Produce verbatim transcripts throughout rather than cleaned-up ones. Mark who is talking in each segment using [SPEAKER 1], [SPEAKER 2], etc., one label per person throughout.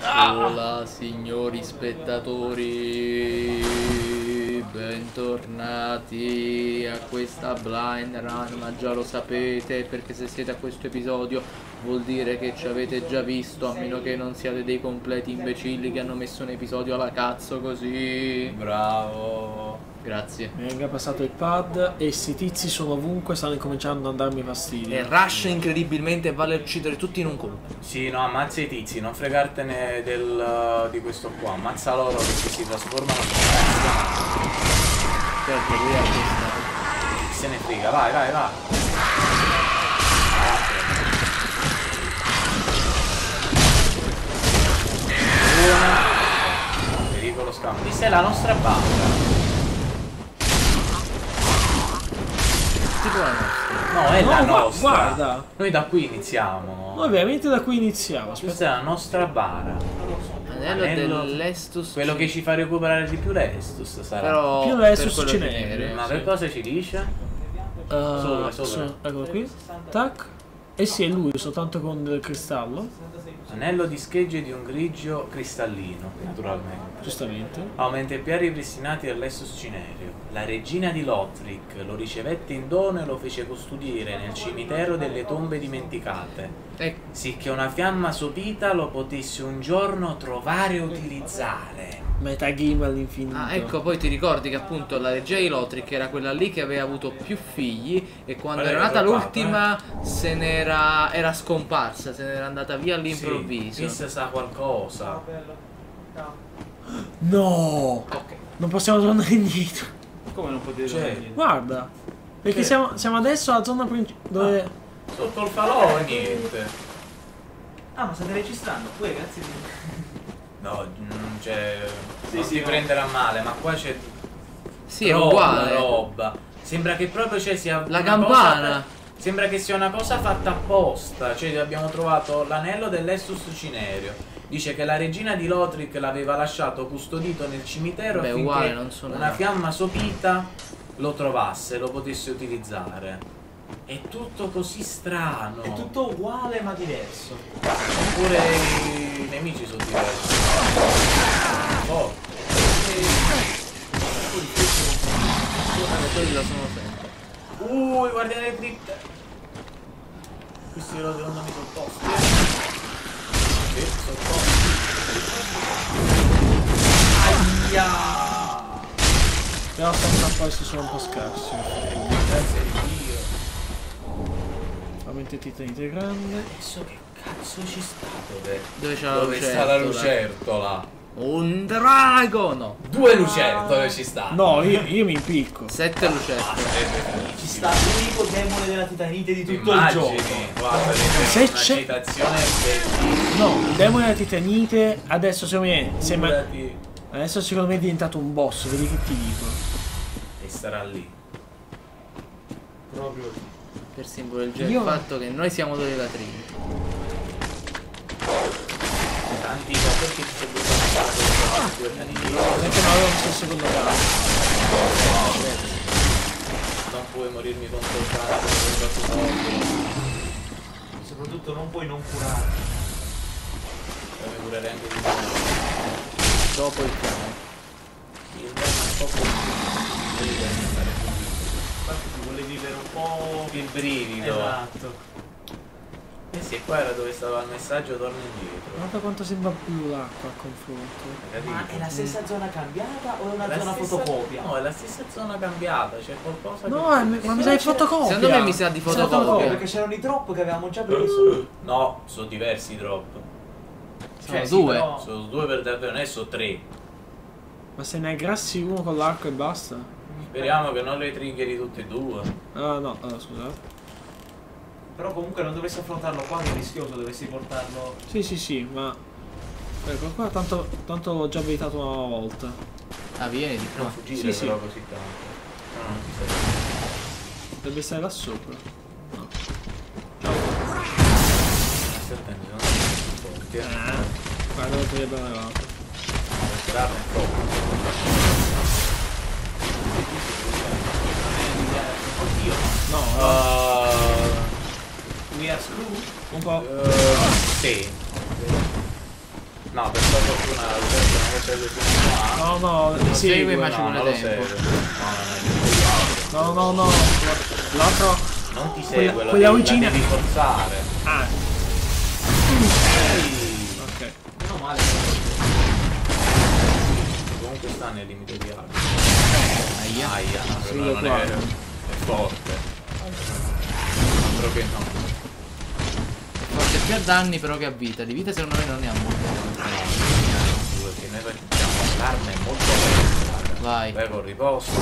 [SPEAKER 1] Hola signori spettatori, bentornati a questa blind run, ma già lo sapete perché se siete a questo episodio vuol dire che ci avete già visto, a meno che non siate dei completi imbecilli che hanno messo un episodio alla cazzo così.
[SPEAKER 2] Bravo.
[SPEAKER 1] Grazie.
[SPEAKER 3] Mi venga passato il pad e sti tizi sono ovunque, stanno incominciando a darmi fastidio.
[SPEAKER 1] E Rush incredibilmente vale uccidere tutti in un colpo.
[SPEAKER 2] Sì, no, ammazza i tizi, non fregartene del, di questo qua. Ammazza loro che si trasformano in
[SPEAKER 1] Certo, lui ha questa.
[SPEAKER 2] Chi se ne frega, vai, vai, vai. Buona. Pericolo scambio. Questa è la nostra banda.
[SPEAKER 1] Tipo la nostra.
[SPEAKER 2] No, è
[SPEAKER 3] No,
[SPEAKER 2] la
[SPEAKER 3] gua-
[SPEAKER 2] nostra.
[SPEAKER 3] guarda.
[SPEAKER 2] Noi da qui iniziamo.
[SPEAKER 3] Noi veramente da qui iniziamo.
[SPEAKER 2] Questa
[SPEAKER 3] Aspetta.
[SPEAKER 2] è la nostra bara.
[SPEAKER 1] Anello,
[SPEAKER 2] Anello-
[SPEAKER 1] dell'Estus.
[SPEAKER 2] Quello che ci fa recuperare di più l'Estus sarà.
[SPEAKER 1] Però
[SPEAKER 3] Più
[SPEAKER 1] per
[SPEAKER 3] l'Estus
[SPEAKER 1] quello
[SPEAKER 3] Cinerio.
[SPEAKER 1] di
[SPEAKER 2] Ma
[SPEAKER 1] sì.
[SPEAKER 2] che cosa ci dice?
[SPEAKER 3] Uh,
[SPEAKER 2] Sopra, sopra.
[SPEAKER 3] so- Eccolo qui. Tac. E sì, è lui, soltanto con del cristallo.
[SPEAKER 2] Anello di schegge di un grigio cristallino, naturalmente.
[SPEAKER 3] Giustamente.
[SPEAKER 2] Aumenta i piani ripristinati dall'Estus Cinerio. La regina di Lothric lo ricevette in dono e lo fece custodire nel cimitero delle tombe dimenticate,
[SPEAKER 1] Ecco.
[SPEAKER 2] sicché una fiamma sopita lo potesse un giorno trovare e utilizzare.
[SPEAKER 3] Metagame all'infinito.
[SPEAKER 1] Ah, ecco, poi ti ricordi che appunto la regina di Lothric era quella lì che aveva avuto più figli e quando
[SPEAKER 2] Quella
[SPEAKER 1] era
[SPEAKER 2] era
[SPEAKER 1] nata
[SPEAKER 2] droppata,
[SPEAKER 1] l'ultima se n'era era scomparsa, se n'era andata via all'improvviso.
[SPEAKER 2] Sì, Chris sa qualcosa.
[SPEAKER 3] No!
[SPEAKER 1] Ok.
[SPEAKER 3] Non possiamo tornare indietro.
[SPEAKER 4] Come non potete
[SPEAKER 2] Cioè,
[SPEAKER 4] tornare indietro?
[SPEAKER 3] Guarda. Perché
[SPEAKER 2] Che?
[SPEAKER 3] siamo, siamo adesso alla zona principale. Dove.
[SPEAKER 2] Sotto il falò niente.
[SPEAKER 4] Ah, ma state registrando? Poi ragazzi.
[SPEAKER 2] No, non c'è.
[SPEAKER 4] Sì,
[SPEAKER 2] non
[SPEAKER 4] sì,
[SPEAKER 2] ti
[SPEAKER 4] no.
[SPEAKER 2] prenderà male, ma qua c'è.
[SPEAKER 1] Sì, è
[SPEAKER 2] troppa
[SPEAKER 1] uguale.
[SPEAKER 2] roba. Sembra che proprio c'è sia
[SPEAKER 1] La
[SPEAKER 2] una
[SPEAKER 1] campana.
[SPEAKER 2] cosa- sembra che sia una cosa fatta apposta. Cioè abbiamo trovato l'anello dell'Estus Cinerio. Dice che la regina di Lothric l'aveva lasciato custodito nel cimitero
[SPEAKER 1] Beh,
[SPEAKER 2] affinché
[SPEAKER 1] uguale, non sono-
[SPEAKER 2] una fiamma sopita lo trovasse, lo potesse utilizzare. È tutto così strano.
[SPEAKER 4] È tutto uguale ma diverso.
[SPEAKER 2] Oppure i nemici sono diversi. Oh.
[SPEAKER 1] Quelli la sono sempre.
[SPEAKER 2] Uh, i guardiani delle cripte. Questi loro secondo me sono tosti. Sì, sono tosti. Aia!
[SPEAKER 3] Però stanno un po' essi sono un po' scarsi.
[SPEAKER 2] Grazie di Dio.
[SPEAKER 3] Aumenta i titanite grande.
[SPEAKER 2] Adesso che cazzo ci sta? Dove,
[SPEAKER 1] Dove c'è la
[SPEAKER 2] dove sta la
[SPEAKER 1] lucertola?
[SPEAKER 2] lucertola?
[SPEAKER 1] Un drago! No.
[SPEAKER 2] Due lucertole ci stanno.
[SPEAKER 3] No, io, io mi impicco.
[SPEAKER 1] Sette lucertole.
[SPEAKER 4] Ci sta l'unico demone della titanite di tutto
[SPEAKER 2] Immagini,
[SPEAKER 4] il gioco.
[SPEAKER 2] guarda,
[SPEAKER 3] Se
[SPEAKER 2] una
[SPEAKER 3] c'è-
[SPEAKER 2] citazione bellissima.
[SPEAKER 3] No, il demone della titanite adesso secondo me. Sembra,
[SPEAKER 2] Figurati.
[SPEAKER 3] adesso secondo me è diventato un boss, vedi che ti dico.
[SPEAKER 2] E starà lì.
[SPEAKER 4] Proprio lì.
[SPEAKER 1] Per simboleggiare
[SPEAKER 3] Io-
[SPEAKER 1] il fatto che noi siamo delle latrine.
[SPEAKER 2] Tanti perché ci sei buttato due anni di
[SPEAKER 3] Mentre non avevo visto il secondo caso.
[SPEAKER 2] non puoi morirmi contro il cane contro il soldi.
[SPEAKER 4] Soprattutto non puoi non curare.
[SPEAKER 2] E mi curerei anche di più.
[SPEAKER 1] Dopo il piano.
[SPEAKER 2] Il cane è un po' così. Devi stare subito.
[SPEAKER 4] Infatti ti vuole vivere un po'.
[SPEAKER 2] Il brivido.
[SPEAKER 4] Esatto.
[SPEAKER 2] Eh sì, qua era dove stava il messaggio, torna indietro.
[SPEAKER 3] Guarda quanto sembra blu l'acqua a confronto.
[SPEAKER 2] Hai
[SPEAKER 4] Ma
[SPEAKER 2] capito?
[SPEAKER 4] è la stessa zona cambiata o è una
[SPEAKER 2] La
[SPEAKER 4] zona
[SPEAKER 2] stessa-
[SPEAKER 4] fotocopia?
[SPEAKER 2] No, è la stessa zona cambiata, c'è qualcosa
[SPEAKER 3] No,
[SPEAKER 2] che...
[SPEAKER 3] è- ma mi sa di fotocopia.
[SPEAKER 1] Secondo me mi sa di
[SPEAKER 4] Fotocopia,
[SPEAKER 1] fotocopia.
[SPEAKER 4] perché c'erano i drop che avevamo già preso.
[SPEAKER 2] No, sono diversi i drop.
[SPEAKER 1] Sono
[SPEAKER 4] Cioè, sì,
[SPEAKER 1] due.
[SPEAKER 4] però-
[SPEAKER 2] Sono due per davvero, non è so tre.
[SPEAKER 3] Ma se ne aggrassi uno con l'arco e basta?
[SPEAKER 2] Speriamo che non le triggeri tutte e due.
[SPEAKER 3] Ah no, ah, scusate.
[SPEAKER 4] Però comunque non dovresti affrontarlo qua che è rischioso, dovresti portarlo.
[SPEAKER 3] Sì, sì, sì, ma. Ecco qua tanto, tanto l'ho già abilitato una volta.
[SPEAKER 1] Ah, vieni di qua.
[SPEAKER 2] Non fuggire
[SPEAKER 3] sì, sì.
[SPEAKER 2] però così tanto. No, non ti serve.
[SPEAKER 3] Dovrebbe stare là sopra. No.
[SPEAKER 2] Stai attento, non sono forti. eh.
[SPEAKER 3] Ah, guarda dove ti abbiamo levato.
[SPEAKER 2] Per tirarne è troppo.
[SPEAKER 4] Oddio,
[SPEAKER 3] No,
[SPEAKER 2] Uh,
[SPEAKER 4] we are screwed.
[SPEAKER 3] un po'.
[SPEAKER 2] uh, sì. No, per sua fortuna la gente non lo segue fino qua.
[SPEAKER 3] No, no, li
[SPEAKER 1] segue,
[SPEAKER 3] segue.
[SPEAKER 1] ma ci
[SPEAKER 2] No,
[SPEAKER 1] vuole
[SPEAKER 2] non lo
[SPEAKER 1] tempo.
[SPEAKER 2] segue. No, no,
[SPEAKER 3] No, no, no. L'altro.
[SPEAKER 2] non ti
[SPEAKER 3] Quella-
[SPEAKER 2] segue, lo
[SPEAKER 3] quella
[SPEAKER 2] devi, la
[SPEAKER 3] vicina-
[SPEAKER 2] devi forzare.
[SPEAKER 3] Ah,
[SPEAKER 2] Ehi.
[SPEAKER 3] ok.
[SPEAKER 4] Meno male.
[SPEAKER 2] Comunque sta nel limite di arco.
[SPEAKER 1] Aia.
[SPEAKER 2] Aia, no,
[SPEAKER 3] Sì,
[SPEAKER 2] quello
[SPEAKER 3] lo
[SPEAKER 2] non è
[SPEAKER 3] guardo.
[SPEAKER 2] vero. È forte. Altro che no.
[SPEAKER 1] Forse più a danni però che a vita. Di vita secondo me non ne ha molto.
[SPEAKER 2] Perché noi facciamo l'arma è molto lenta.
[SPEAKER 1] Vai.
[SPEAKER 2] Vai con riposto.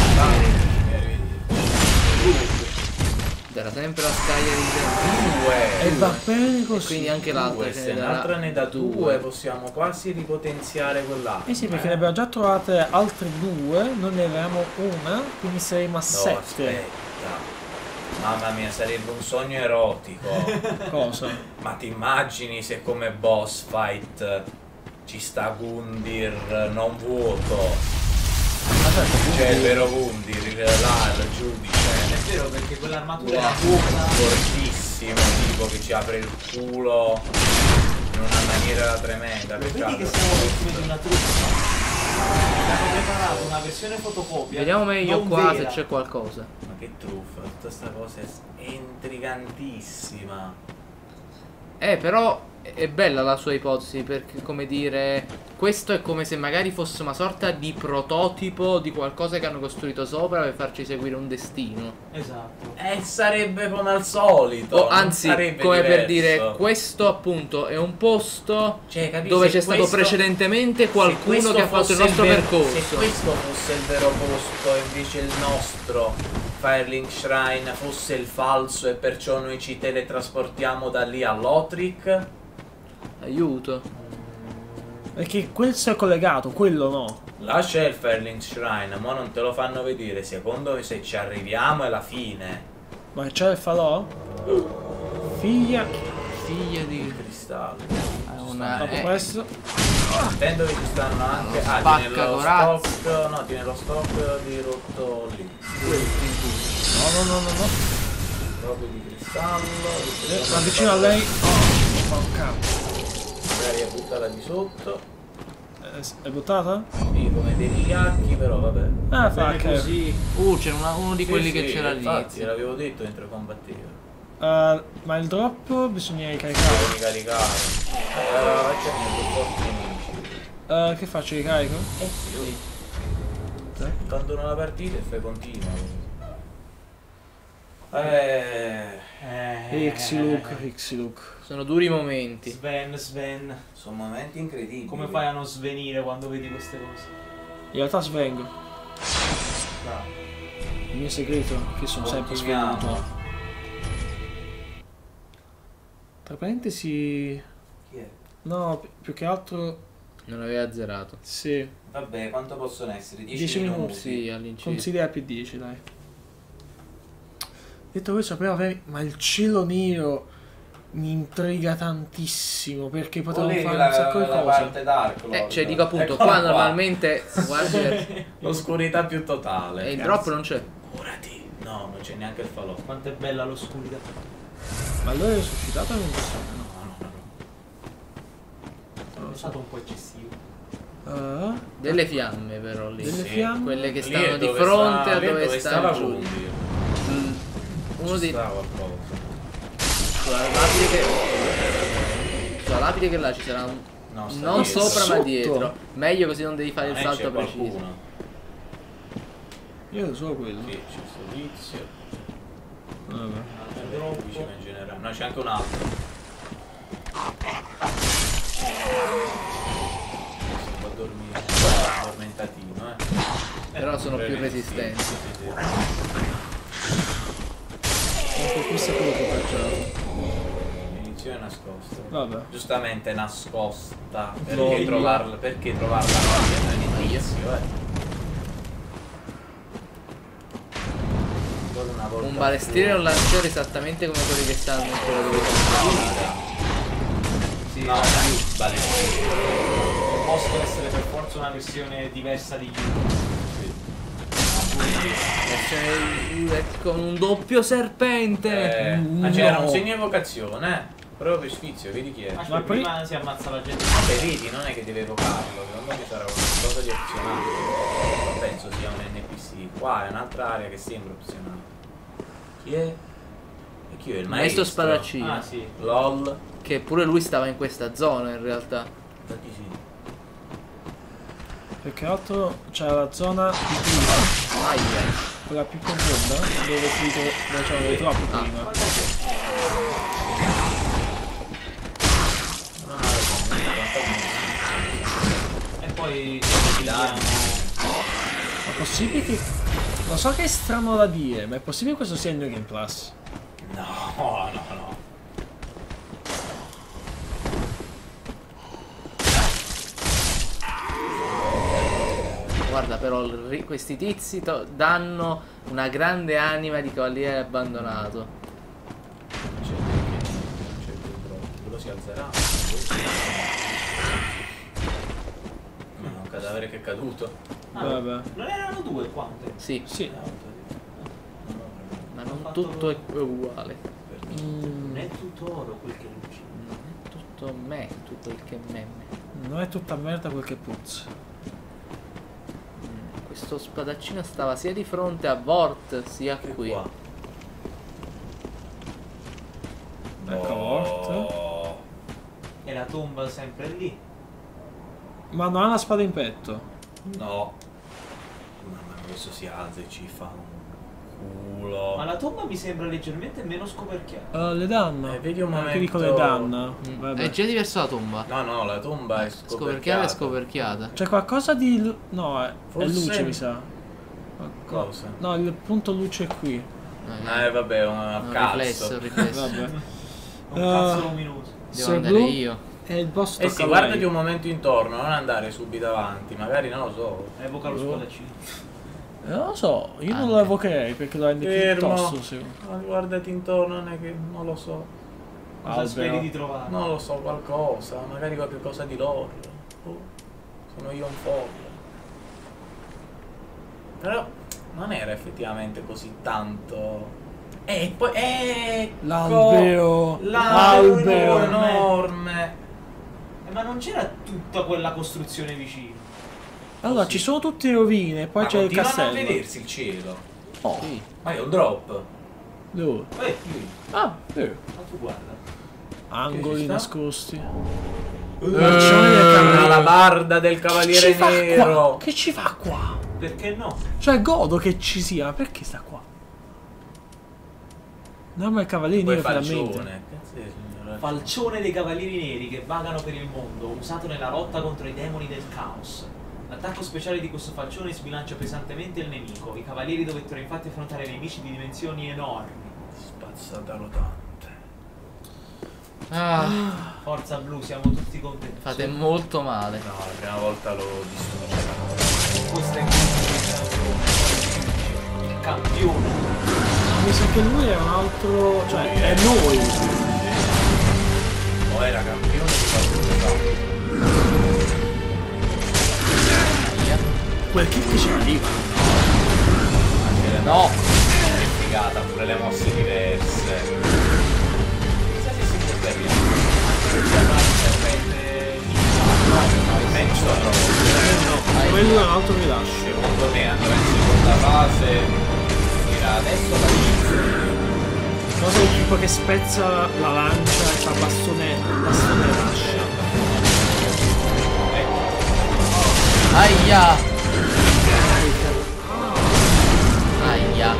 [SPEAKER 1] Era sempre la scaglia di
[SPEAKER 2] Due.
[SPEAKER 3] E va bene
[SPEAKER 1] E
[SPEAKER 3] così.
[SPEAKER 1] quindi anche l'altra
[SPEAKER 2] Due,
[SPEAKER 1] ce
[SPEAKER 2] se
[SPEAKER 1] ne darà
[SPEAKER 2] l'altra ne dà due,
[SPEAKER 1] due.
[SPEAKER 2] possiamo quasi ripotenziare quell'altra.
[SPEAKER 3] Eh sì, perché ne abbiamo già trovate altre due, noi ne avevamo una, quindi saremo a
[SPEAKER 2] No,
[SPEAKER 3] sette.
[SPEAKER 2] aspetta. Mamma mia, sarebbe un sogno erotico.
[SPEAKER 3] Cosa?
[SPEAKER 2] Ma ti immagini se come boss fight ci sta Gundir non vuoto? Cioè il vero Gundir, là, il giudice.
[SPEAKER 4] È vero perché quell'armatura
[SPEAKER 2] Uno
[SPEAKER 4] era vuota.
[SPEAKER 2] fortissimo, tipo che ci apre il culo in una maniera tremenda.
[SPEAKER 4] Vedi
[SPEAKER 2] peccato.
[SPEAKER 4] che siamo vittime di una truffa. Abbiamo preparato una versione fotocopia.
[SPEAKER 1] Vediamo meglio
[SPEAKER 4] non
[SPEAKER 1] qua
[SPEAKER 4] vera.
[SPEAKER 1] se c'è qualcosa.
[SPEAKER 2] Ma che truffa, tutta sta cosa è intrigantissima.
[SPEAKER 1] Eh, però è bella la sua ipotesi perché, come dire, questo è come se magari fosse una sorta di prototipo di qualcosa che hanno costruito sopra per farci seguire un destino.
[SPEAKER 4] Esatto.
[SPEAKER 2] E sarebbe come al solito.
[SPEAKER 1] O
[SPEAKER 2] non
[SPEAKER 1] anzi,
[SPEAKER 2] sarebbe
[SPEAKER 1] come per
[SPEAKER 2] diverso.
[SPEAKER 1] dire, questo appunto è un posto
[SPEAKER 2] Cioè, capisci,
[SPEAKER 1] dove
[SPEAKER 2] se
[SPEAKER 1] c'è stato
[SPEAKER 2] questo-
[SPEAKER 1] precedentemente
[SPEAKER 2] se
[SPEAKER 1] qualcuno
[SPEAKER 2] questo
[SPEAKER 1] che ha fatto il
[SPEAKER 2] fosse
[SPEAKER 1] nostro
[SPEAKER 2] ver-
[SPEAKER 1] percorso.
[SPEAKER 2] Se questo fosse il vero posto e invece il nostro Firelink Shrine fosse il falso e perciò noi ci teletrasportiamo da lì a Lothric.
[SPEAKER 1] Aiuto.
[SPEAKER 3] Perché questo è collegato, quello no.
[SPEAKER 2] Là c'è il Firelink Shrine, ma non te lo fanno vedere. Secondo me se ci arriviamo è la fine.
[SPEAKER 3] Ma c'è il falò? Figlia.
[SPEAKER 1] Figlia di
[SPEAKER 2] Cristallo.
[SPEAKER 1] è una
[SPEAKER 3] Dopo
[SPEAKER 1] eh,
[SPEAKER 3] questo.
[SPEAKER 2] Intendo che ci stanno anche. Ah,
[SPEAKER 1] Spacca,
[SPEAKER 2] tiene lo
[SPEAKER 1] corazza.
[SPEAKER 2] stock. No, tiene lo stock di rotto lì.
[SPEAKER 3] No, no, no, no, no.
[SPEAKER 2] Proprio di cristallo.
[SPEAKER 3] Eh, ma vicino a lei. Oh, porca.
[SPEAKER 2] Magari è buttata di sotto.
[SPEAKER 3] È buttata?
[SPEAKER 2] Sì, come dei vigliacchi, però vabbè.
[SPEAKER 3] Ah, fa
[SPEAKER 4] Bene
[SPEAKER 3] che.
[SPEAKER 4] così.
[SPEAKER 1] Uh, c'è una- uno di
[SPEAKER 2] Sì,
[SPEAKER 1] quelli
[SPEAKER 2] sì,
[SPEAKER 1] che c'era
[SPEAKER 2] infatti,
[SPEAKER 1] all'inizio.
[SPEAKER 2] l'avevo detto mentre combattevo.
[SPEAKER 3] Uh, ma il drop bisogna ricaricare.
[SPEAKER 2] Devo ricaricare. Eh, c'è più forti nemici.
[SPEAKER 3] Uh, che faccio? Ricarico?
[SPEAKER 2] Eh sì. Abbandono la partita e fai continua. Eh,
[SPEAKER 4] Eh,
[SPEAKER 3] Xiluk, Xiluk.
[SPEAKER 1] Sono duri momenti.
[SPEAKER 4] Sven, Sven.
[SPEAKER 2] sono momenti incredibili.
[SPEAKER 4] Come fai a non svenire quando vedi queste cose?
[SPEAKER 3] In realtà svengo.
[SPEAKER 4] Bravo.
[SPEAKER 3] Il mio segreto è che sono sempre
[SPEAKER 2] Continuiamo.
[SPEAKER 3] svenuto. Tra parentesi.
[SPEAKER 2] Chi è?
[SPEAKER 3] No, pi- più che altro.
[SPEAKER 1] Non aveva zerato.
[SPEAKER 3] Sì.
[SPEAKER 2] Vabbè, quanto possono essere? dieci
[SPEAKER 3] dieci
[SPEAKER 2] minuti.
[SPEAKER 3] minuti.
[SPEAKER 1] Sì, all'incirca.
[SPEAKER 3] Considera più dieci, dai. Detto questo, però, avere- ma il cielo nero mi intriga tantissimo perché potevo
[SPEAKER 2] Volevi
[SPEAKER 3] fare
[SPEAKER 2] la,
[SPEAKER 3] un sacco di
[SPEAKER 2] la
[SPEAKER 3] cose.
[SPEAKER 2] parte dark Lord.
[SPEAKER 1] Eh, cioè dico appunto,
[SPEAKER 2] Eccola
[SPEAKER 1] qua normalmente guardi
[SPEAKER 2] l'oscurità più totale.
[SPEAKER 1] e il
[SPEAKER 2] cazzo.
[SPEAKER 1] drop non c'è.
[SPEAKER 2] Curati. No, non c'è neanche il falò.
[SPEAKER 4] Quanto è bella l'oscurità.
[SPEAKER 3] Ma allora è risuscitato o non lo so?
[SPEAKER 2] No, no, no.
[SPEAKER 4] È stato un po' eccessivo.
[SPEAKER 3] Ah,
[SPEAKER 1] Delle fiamme però lì.
[SPEAKER 3] Delle
[SPEAKER 2] Sì.
[SPEAKER 3] fiamme?
[SPEAKER 1] Quelle che
[SPEAKER 2] Lì
[SPEAKER 1] stanno
[SPEAKER 2] è
[SPEAKER 1] di
[SPEAKER 2] dove
[SPEAKER 1] fronte
[SPEAKER 2] sta-
[SPEAKER 1] a
[SPEAKER 2] lì è
[SPEAKER 1] dove,
[SPEAKER 2] dove
[SPEAKER 1] sta
[SPEAKER 2] stava
[SPEAKER 1] il giù.
[SPEAKER 2] Gundir.
[SPEAKER 1] Mm, Uno
[SPEAKER 2] Ci
[SPEAKER 1] dei
[SPEAKER 2] sta qualcosa.
[SPEAKER 1] sulla lapide che sulla lapide che là ci sarà un
[SPEAKER 2] No, sta
[SPEAKER 1] non
[SPEAKER 2] dietro.
[SPEAKER 1] sopra ma
[SPEAKER 3] Sotto?
[SPEAKER 1] dietro. Meglio così non devi fare il
[SPEAKER 2] Non è
[SPEAKER 1] salto
[SPEAKER 2] c'è
[SPEAKER 1] preciso.
[SPEAKER 2] qualcuno.
[SPEAKER 3] io lo so quello.
[SPEAKER 2] Sì, c'è sto tizio.
[SPEAKER 3] Vabbè.
[SPEAKER 2] C'è troppo vicino in generale. No, c'è anche un altro. Un po' dormire. Addormentatino, eh.
[SPEAKER 1] Però sono più
[SPEAKER 2] Veramente,
[SPEAKER 1] resistenti.
[SPEAKER 2] sì, sì, sì.
[SPEAKER 3] Ecco, questo è quello che ho facciato.
[SPEAKER 2] L'inizio è nascosta.
[SPEAKER 3] Vabbè.
[SPEAKER 2] Giustamente nascosta. Perché
[SPEAKER 3] Voglia.
[SPEAKER 2] trovarla? Perché trovarla no? All'inizio, eh. Solo una volta
[SPEAKER 1] Un balestiere e un lanciere esattamente come quelli che stanno in quello dove sono.
[SPEAKER 2] Sì, no, balestiere.
[SPEAKER 4] Non possono essere per forza una versione diversa di Yu.
[SPEAKER 1] Con un doppio serpente.
[SPEAKER 2] Eh,
[SPEAKER 3] No.
[SPEAKER 2] ma c'era un segno evocazione, eh? Proprio per sfizio, vedi chi è?
[SPEAKER 4] Aspetta,
[SPEAKER 3] Ma poi-
[SPEAKER 4] prima si ammazza la gente.
[SPEAKER 2] Vabbè, vedi, non è che deve evocarlo, secondo me sarà qualcosa di opzionale. Non penso sia un N P C. Qua è un'altra area che sembra opzionale. Chi è? E chi è? Il
[SPEAKER 1] Maestro
[SPEAKER 2] maestro?
[SPEAKER 1] spadaccino.
[SPEAKER 4] Ah, sì.
[SPEAKER 2] LOL.
[SPEAKER 1] Che pure lui stava in questa zona in realtà.
[SPEAKER 2] Da chi sì?
[SPEAKER 3] Perché altro c'è la zona di prima,
[SPEAKER 1] Aia.
[SPEAKER 3] quella più profonda, dove ti dove c'erano troppo
[SPEAKER 1] Ah.
[SPEAKER 3] prima.
[SPEAKER 2] Non avevo
[SPEAKER 4] E poi ci vediamo.
[SPEAKER 3] Ma è possibile che... Lo so che è strano da dire, ma è possibile che questo sia il New Game Plus?
[SPEAKER 2] No, no, no.
[SPEAKER 1] Guarda però il ri- questi tizi to- danno una grande anima di cavaliere abbandonato.
[SPEAKER 2] C'è c'è quello, quello si alzerà. No, un cadavere che è caduto.
[SPEAKER 4] Ah,
[SPEAKER 3] Vabbè.
[SPEAKER 4] non erano due quante?
[SPEAKER 1] Sì,
[SPEAKER 3] Sì.
[SPEAKER 1] ma non tutto è uguale.
[SPEAKER 3] Mm,
[SPEAKER 4] Non è tutto oro quel che luce.
[SPEAKER 1] Non è tutto me, tutto il che memme.
[SPEAKER 3] non è tutta merda quel che puzza.
[SPEAKER 1] Mm, Questo spadaccino stava sia di fronte a Vort sia
[SPEAKER 2] Che
[SPEAKER 1] qui.
[SPEAKER 2] qua.
[SPEAKER 3] Ecco,
[SPEAKER 2] Oh.
[SPEAKER 4] E la tomba sempre lì.
[SPEAKER 3] Ma non ha la spada in petto.
[SPEAKER 2] No. Mamma mia, questo si alza e ci fa un culo.
[SPEAKER 4] Ma la tomba mi sembra leggermente meno scoperchiata.
[SPEAKER 3] Uh, le danna.
[SPEAKER 2] Eh, vedi un
[SPEAKER 3] Anche dico
[SPEAKER 2] momento-
[SPEAKER 3] le danna.
[SPEAKER 1] Mm,
[SPEAKER 3] Vabbè.
[SPEAKER 1] È già diversa la tomba.
[SPEAKER 2] No, no, la tomba è
[SPEAKER 1] Scoperchiata
[SPEAKER 2] scoperchiata.
[SPEAKER 1] e scoperchiata.
[SPEAKER 3] C'è qualcosa di... lu- No, è, è
[SPEAKER 2] Forse-
[SPEAKER 3] luce mi sa.
[SPEAKER 2] Cosa?
[SPEAKER 3] No, il punto luce è qui.
[SPEAKER 2] Eh, vabbè, un
[SPEAKER 1] un
[SPEAKER 2] cazzo.
[SPEAKER 1] riflesso, un riflesso.
[SPEAKER 3] Vabbè.
[SPEAKER 4] Un cazzo
[SPEAKER 3] Uh,
[SPEAKER 4] luminoso.
[SPEAKER 1] Devo
[SPEAKER 3] Sir
[SPEAKER 1] andare
[SPEAKER 3] Blue?
[SPEAKER 1] io.
[SPEAKER 3] E il boss
[SPEAKER 2] Eh
[SPEAKER 3] tocca
[SPEAKER 2] sì,
[SPEAKER 3] a
[SPEAKER 2] guardati
[SPEAKER 3] lei.
[SPEAKER 2] un momento intorno, non andare subito avanti, magari non lo so.
[SPEAKER 4] Evoca lo
[SPEAKER 3] Oh.
[SPEAKER 4] spadaccino.
[SPEAKER 3] Eh, non lo so, io non
[SPEAKER 1] Anche.
[SPEAKER 3] lo evocherei perché lo rende più
[SPEAKER 2] Fermo.
[SPEAKER 3] tosto, secondo
[SPEAKER 2] Ma guardati intorno, non è che non lo so.
[SPEAKER 4] Cosa
[SPEAKER 3] Albero.
[SPEAKER 4] speri di trovare?
[SPEAKER 2] Non lo so, qualcosa, magari qualche cosa di lore. Oh, sono io un folle. Però non era effettivamente così tanto. E poi ecco!
[SPEAKER 3] L'albero!
[SPEAKER 2] L'albero
[SPEAKER 3] L'albero!
[SPEAKER 2] enorme!
[SPEAKER 4] Eh, ma non c'era tutta quella costruzione vicino.
[SPEAKER 3] Allora,
[SPEAKER 2] Sì.
[SPEAKER 3] ci sono tutte rovine, poi
[SPEAKER 2] Ma
[SPEAKER 3] c'è il
[SPEAKER 2] continuano a
[SPEAKER 3] castello.
[SPEAKER 2] vedersi il cielo.
[SPEAKER 3] Oh,
[SPEAKER 1] Sì.
[SPEAKER 2] Ma è un drop.
[SPEAKER 3] dove?
[SPEAKER 4] Eh, qui.
[SPEAKER 3] Ah, eh.
[SPEAKER 4] Ma tu guarda.
[SPEAKER 3] Angoli
[SPEAKER 2] Che ci sta?
[SPEAKER 3] nascosti.
[SPEAKER 2] Eh,
[SPEAKER 3] Marcione del cavaliere.
[SPEAKER 2] la barda del cavaliere
[SPEAKER 3] Che ci fa
[SPEAKER 2] nero.
[SPEAKER 3] qua? Che ci fa qua?
[SPEAKER 4] Perché no?
[SPEAKER 3] Cioè, godo che ci sia, perché sta qua? Norma il cavaliere
[SPEAKER 2] Poi
[SPEAKER 3] nero finalmente.
[SPEAKER 2] falcione. Cazzo è, signora?
[SPEAKER 4] Falcione dei cavalieri neri che vagano per il mondo, usato nella lotta contro i demoni del caos. L'attacco speciale di questo falcione sbilancia pesantemente il nemico. I cavalieri dovettero infatti affrontare nemici di dimensioni enormi.
[SPEAKER 2] Spazzata rotante.
[SPEAKER 1] Ah,
[SPEAKER 4] Forza blu, siamo tutti contenti.
[SPEAKER 1] fate molto male.
[SPEAKER 2] No, la prima volta lo distruggerà.
[SPEAKER 4] Questo è il campione.
[SPEAKER 3] Mi sa che lui è un altro... cioè, è noi.
[SPEAKER 2] O era campione di qualcosa.
[SPEAKER 3] Quel kick ci arriva.
[SPEAKER 2] Anche le
[SPEAKER 1] No.
[SPEAKER 2] Che figata, pure le mosse diverse. Chissà se si può fermare. Serpente. No, penso proprio.
[SPEAKER 3] Quello è un altro rilascio.
[SPEAKER 2] Secondo me andrà in seconda fase. Dirà adesso la inizio.
[SPEAKER 3] Cosa del tipo che spezza la lancia e fa bastone, bastone lascia.
[SPEAKER 1] Aia. Aia.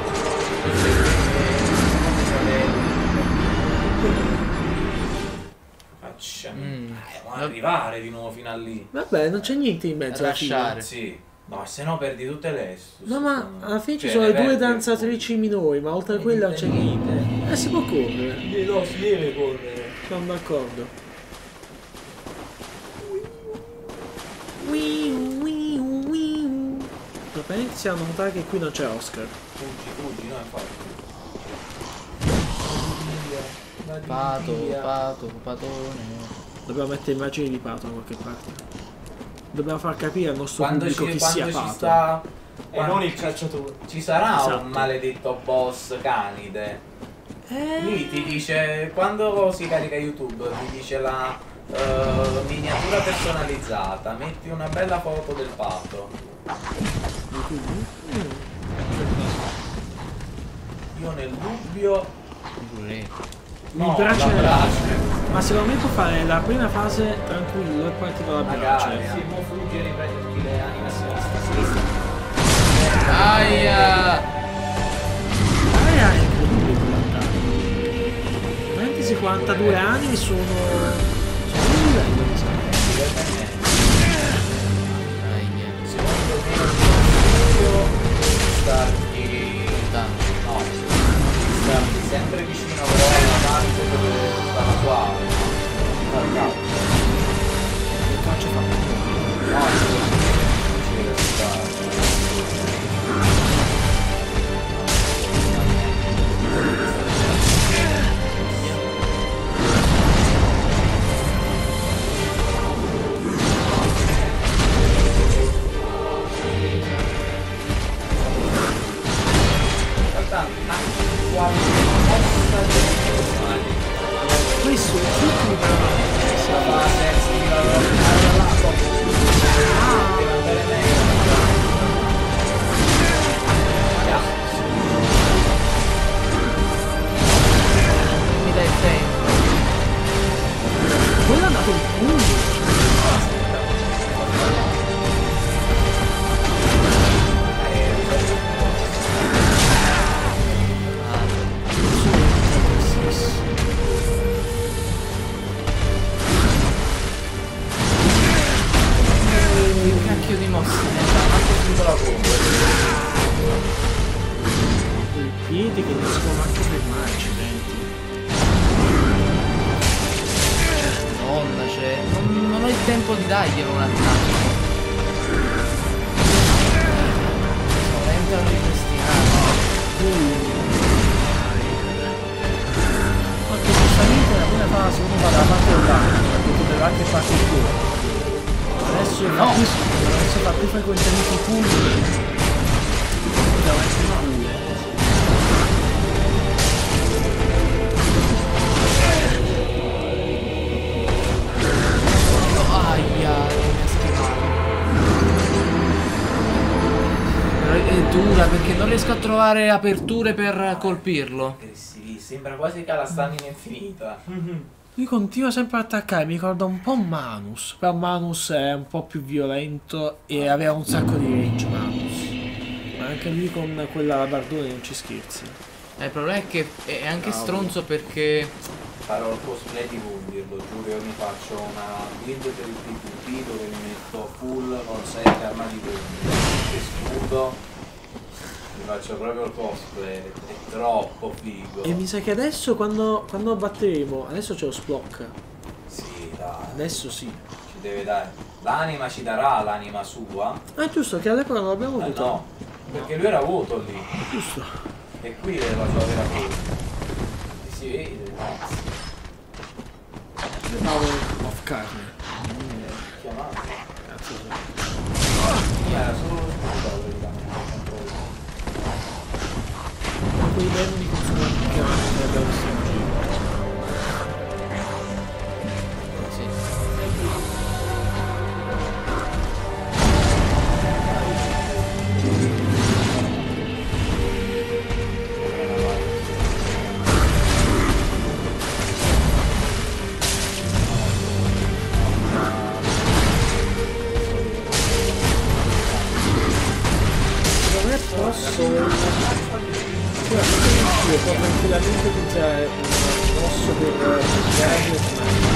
[SPEAKER 2] Facciami.
[SPEAKER 1] Mm.
[SPEAKER 2] Eh, ma arrivare di nuovo fino a lì.
[SPEAKER 3] Vabbè, non c'è niente in mezzo alla fine.
[SPEAKER 1] Lasciare.
[SPEAKER 2] Sì. No, se no perdi tutte le.
[SPEAKER 3] No, ma alla fine ci
[SPEAKER 2] Cioè,
[SPEAKER 3] sono le
[SPEAKER 2] le
[SPEAKER 3] due
[SPEAKER 2] perdi
[SPEAKER 3] danzatrici minori, ma oltre a quella non c'è niente. Eh, si può correre.
[SPEAKER 2] No, si deve correre.
[SPEAKER 3] Sono d'accordo. Dopo iniziamo a notare che qui non c'è Oscar.
[SPEAKER 2] Fuggi, fuggi, no, infatti.
[SPEAKER 1] Pato, pato, patone.
[SPEAKER 3] Dobbiamo mettere immagini di Pato da qualche parte. Dobbiamo far capire al nostro
[SPEAKER 2] Quando ci,
[SPEAKER 3] pubblico chi
[SPEAKER 2] quando
[SPEAKER 3] sia
[SPEAKER 2] ci
[SPEAKER 3] Pato.
[SPEAKER 2] sta.
[SPEAKER 4] E
[SPEAKER 2] quando
[SPEAKER 4] non il
[SPEAKER 2] ci-
[SPEAKER 4] calciatore.
[SPEAKER 2] Ci sarà
[SPEAKER 3] Esatto.
[SPEAKER 2] un maledetto boss canide.
[SPEAKER 3] Eh.
[SPEAKER 2] Lì ti dice, quando si carica YouTube, ti dice la uh, miniatura personalizzata, metti una bella foto del patto.
[SPEAKER 3] Mm.
[SPEAKER 2] Io nel dubbio... No,
[SPEAKER 3] il brace,
[SPEAKER 2] la brace.
[SPEAKER 3] ma secondo me può fare la prima fase tranquillo e poi tipo la brace.
[SPEAKER 2] Magari.
[SPEAKER 4] Si può fugge e riprenderti le anime a sinistra, a sinistra.
[SPEAKER 1] Aia!
[SPEAKER 3] Ah, è incredibile quell'attacco. Veramente quarantadue anni sono... sono un livello, mi sa.
[SPEAKER 1] Aia.
[SPEAKER 2] Secondo me io starti...
[SPEAKER 1] Tanto.
[SPEAKER 2] No, starti sempre vicino però alla parte dove stava qua. Al capo.
[SPEAKER 3] Che caccia fa?
[SPEAKER 2] No, ci deve stare.
[SPEAKER 3] Questo è tutto
[SPEAKER 2] La fase estiva
[SPEAKER 1] Mi dai il tempo.
[SPEAKER 3] quello ha dato il culo.
[SPEAKER 1] Che cacchio di mossa è?
[SPEAKER 3] Quei piedi che non si può manco fermare, accidenti.
[SPEAKER 1] Madonna, cioè, non, non ho il tempo di darglielo un attacco. Sono lento a ripristinare.
[SPEAKER 3] Quanto giustamente nella prima fase uno va dalla parte dell'anima, perché poteva anche farsi il culo. Adesso fa
[SPEAKER 1] No.
[SPEAKER 3] più, adesso fa più frequentemente i pugni. Davanti al culo.
[SPEAKER 1] Aia, mi ha schivato. Però è dura perché non riesco a trovare aperture per colpirlo.
[SPEAKER 2] Sì, sembra quasi che ha la stamina infinita.
[SPEAKER 3] Lui continua sempre a attaccare, mi ricorda un po' Manus, però Manus è un po' più violento e aveva un sacco di range Manus. Ma anche lui con quella labardone non ci scherzi.
[SPEAKER 1] Eh, il problema è che è anche
[SPEAKER 3] Cavolo.
[SPEAKER 1] stronzo perché
[SPEAKER 2] Farò il cosplay di Wundir, lo giuro, io mi faccio una build per il PvP dove mi metto full con sette armati Wundir e scudo. Mi faccio proprio il cosplay, è troppo figo.
[SPEAKER 3] E mi sa che adesso quando, quando batteremo, adesso c'è lo Splock.
[SPEAKER 2] Sì, dai,
[SPEAKER 3] Adesso sì.
[SPEAKER 2] ci deve dare. L'anima ci darà l'anima sua?
[SPEAKER 3] Ah, è giusto che all'epoca non l'abbiamo
[SPEAKER 2] Eh
[SPEAKER 3] avuto.
[SPEAKER 2] no, perché lui era vuoto lì.
[SPEAKER 3] Giusto.
[SPEAKER 2] E qui è la sua vera forma. E si vede, ragazzi.
[SPEAKER 3] The power of carne.
[SPEAKER 2] Chiamato.
[SPEAKER 3] Cazzo so.
[SPEAKER 2] Era solo lo scudo praticamente.
[SPEAKER 3] Quei demoni consumano che abbiamo visto in giro.
[SPEAKER 1] sì.
[SPEAKER 3] Secondo me posso... Sì, può tranquillamente utilizzare un mosso per sgravio.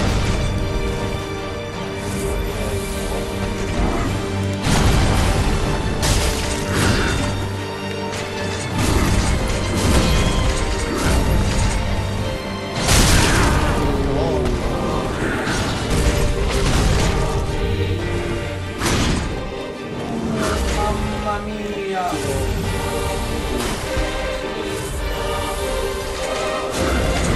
[SPEAKER 2] Mamma mia!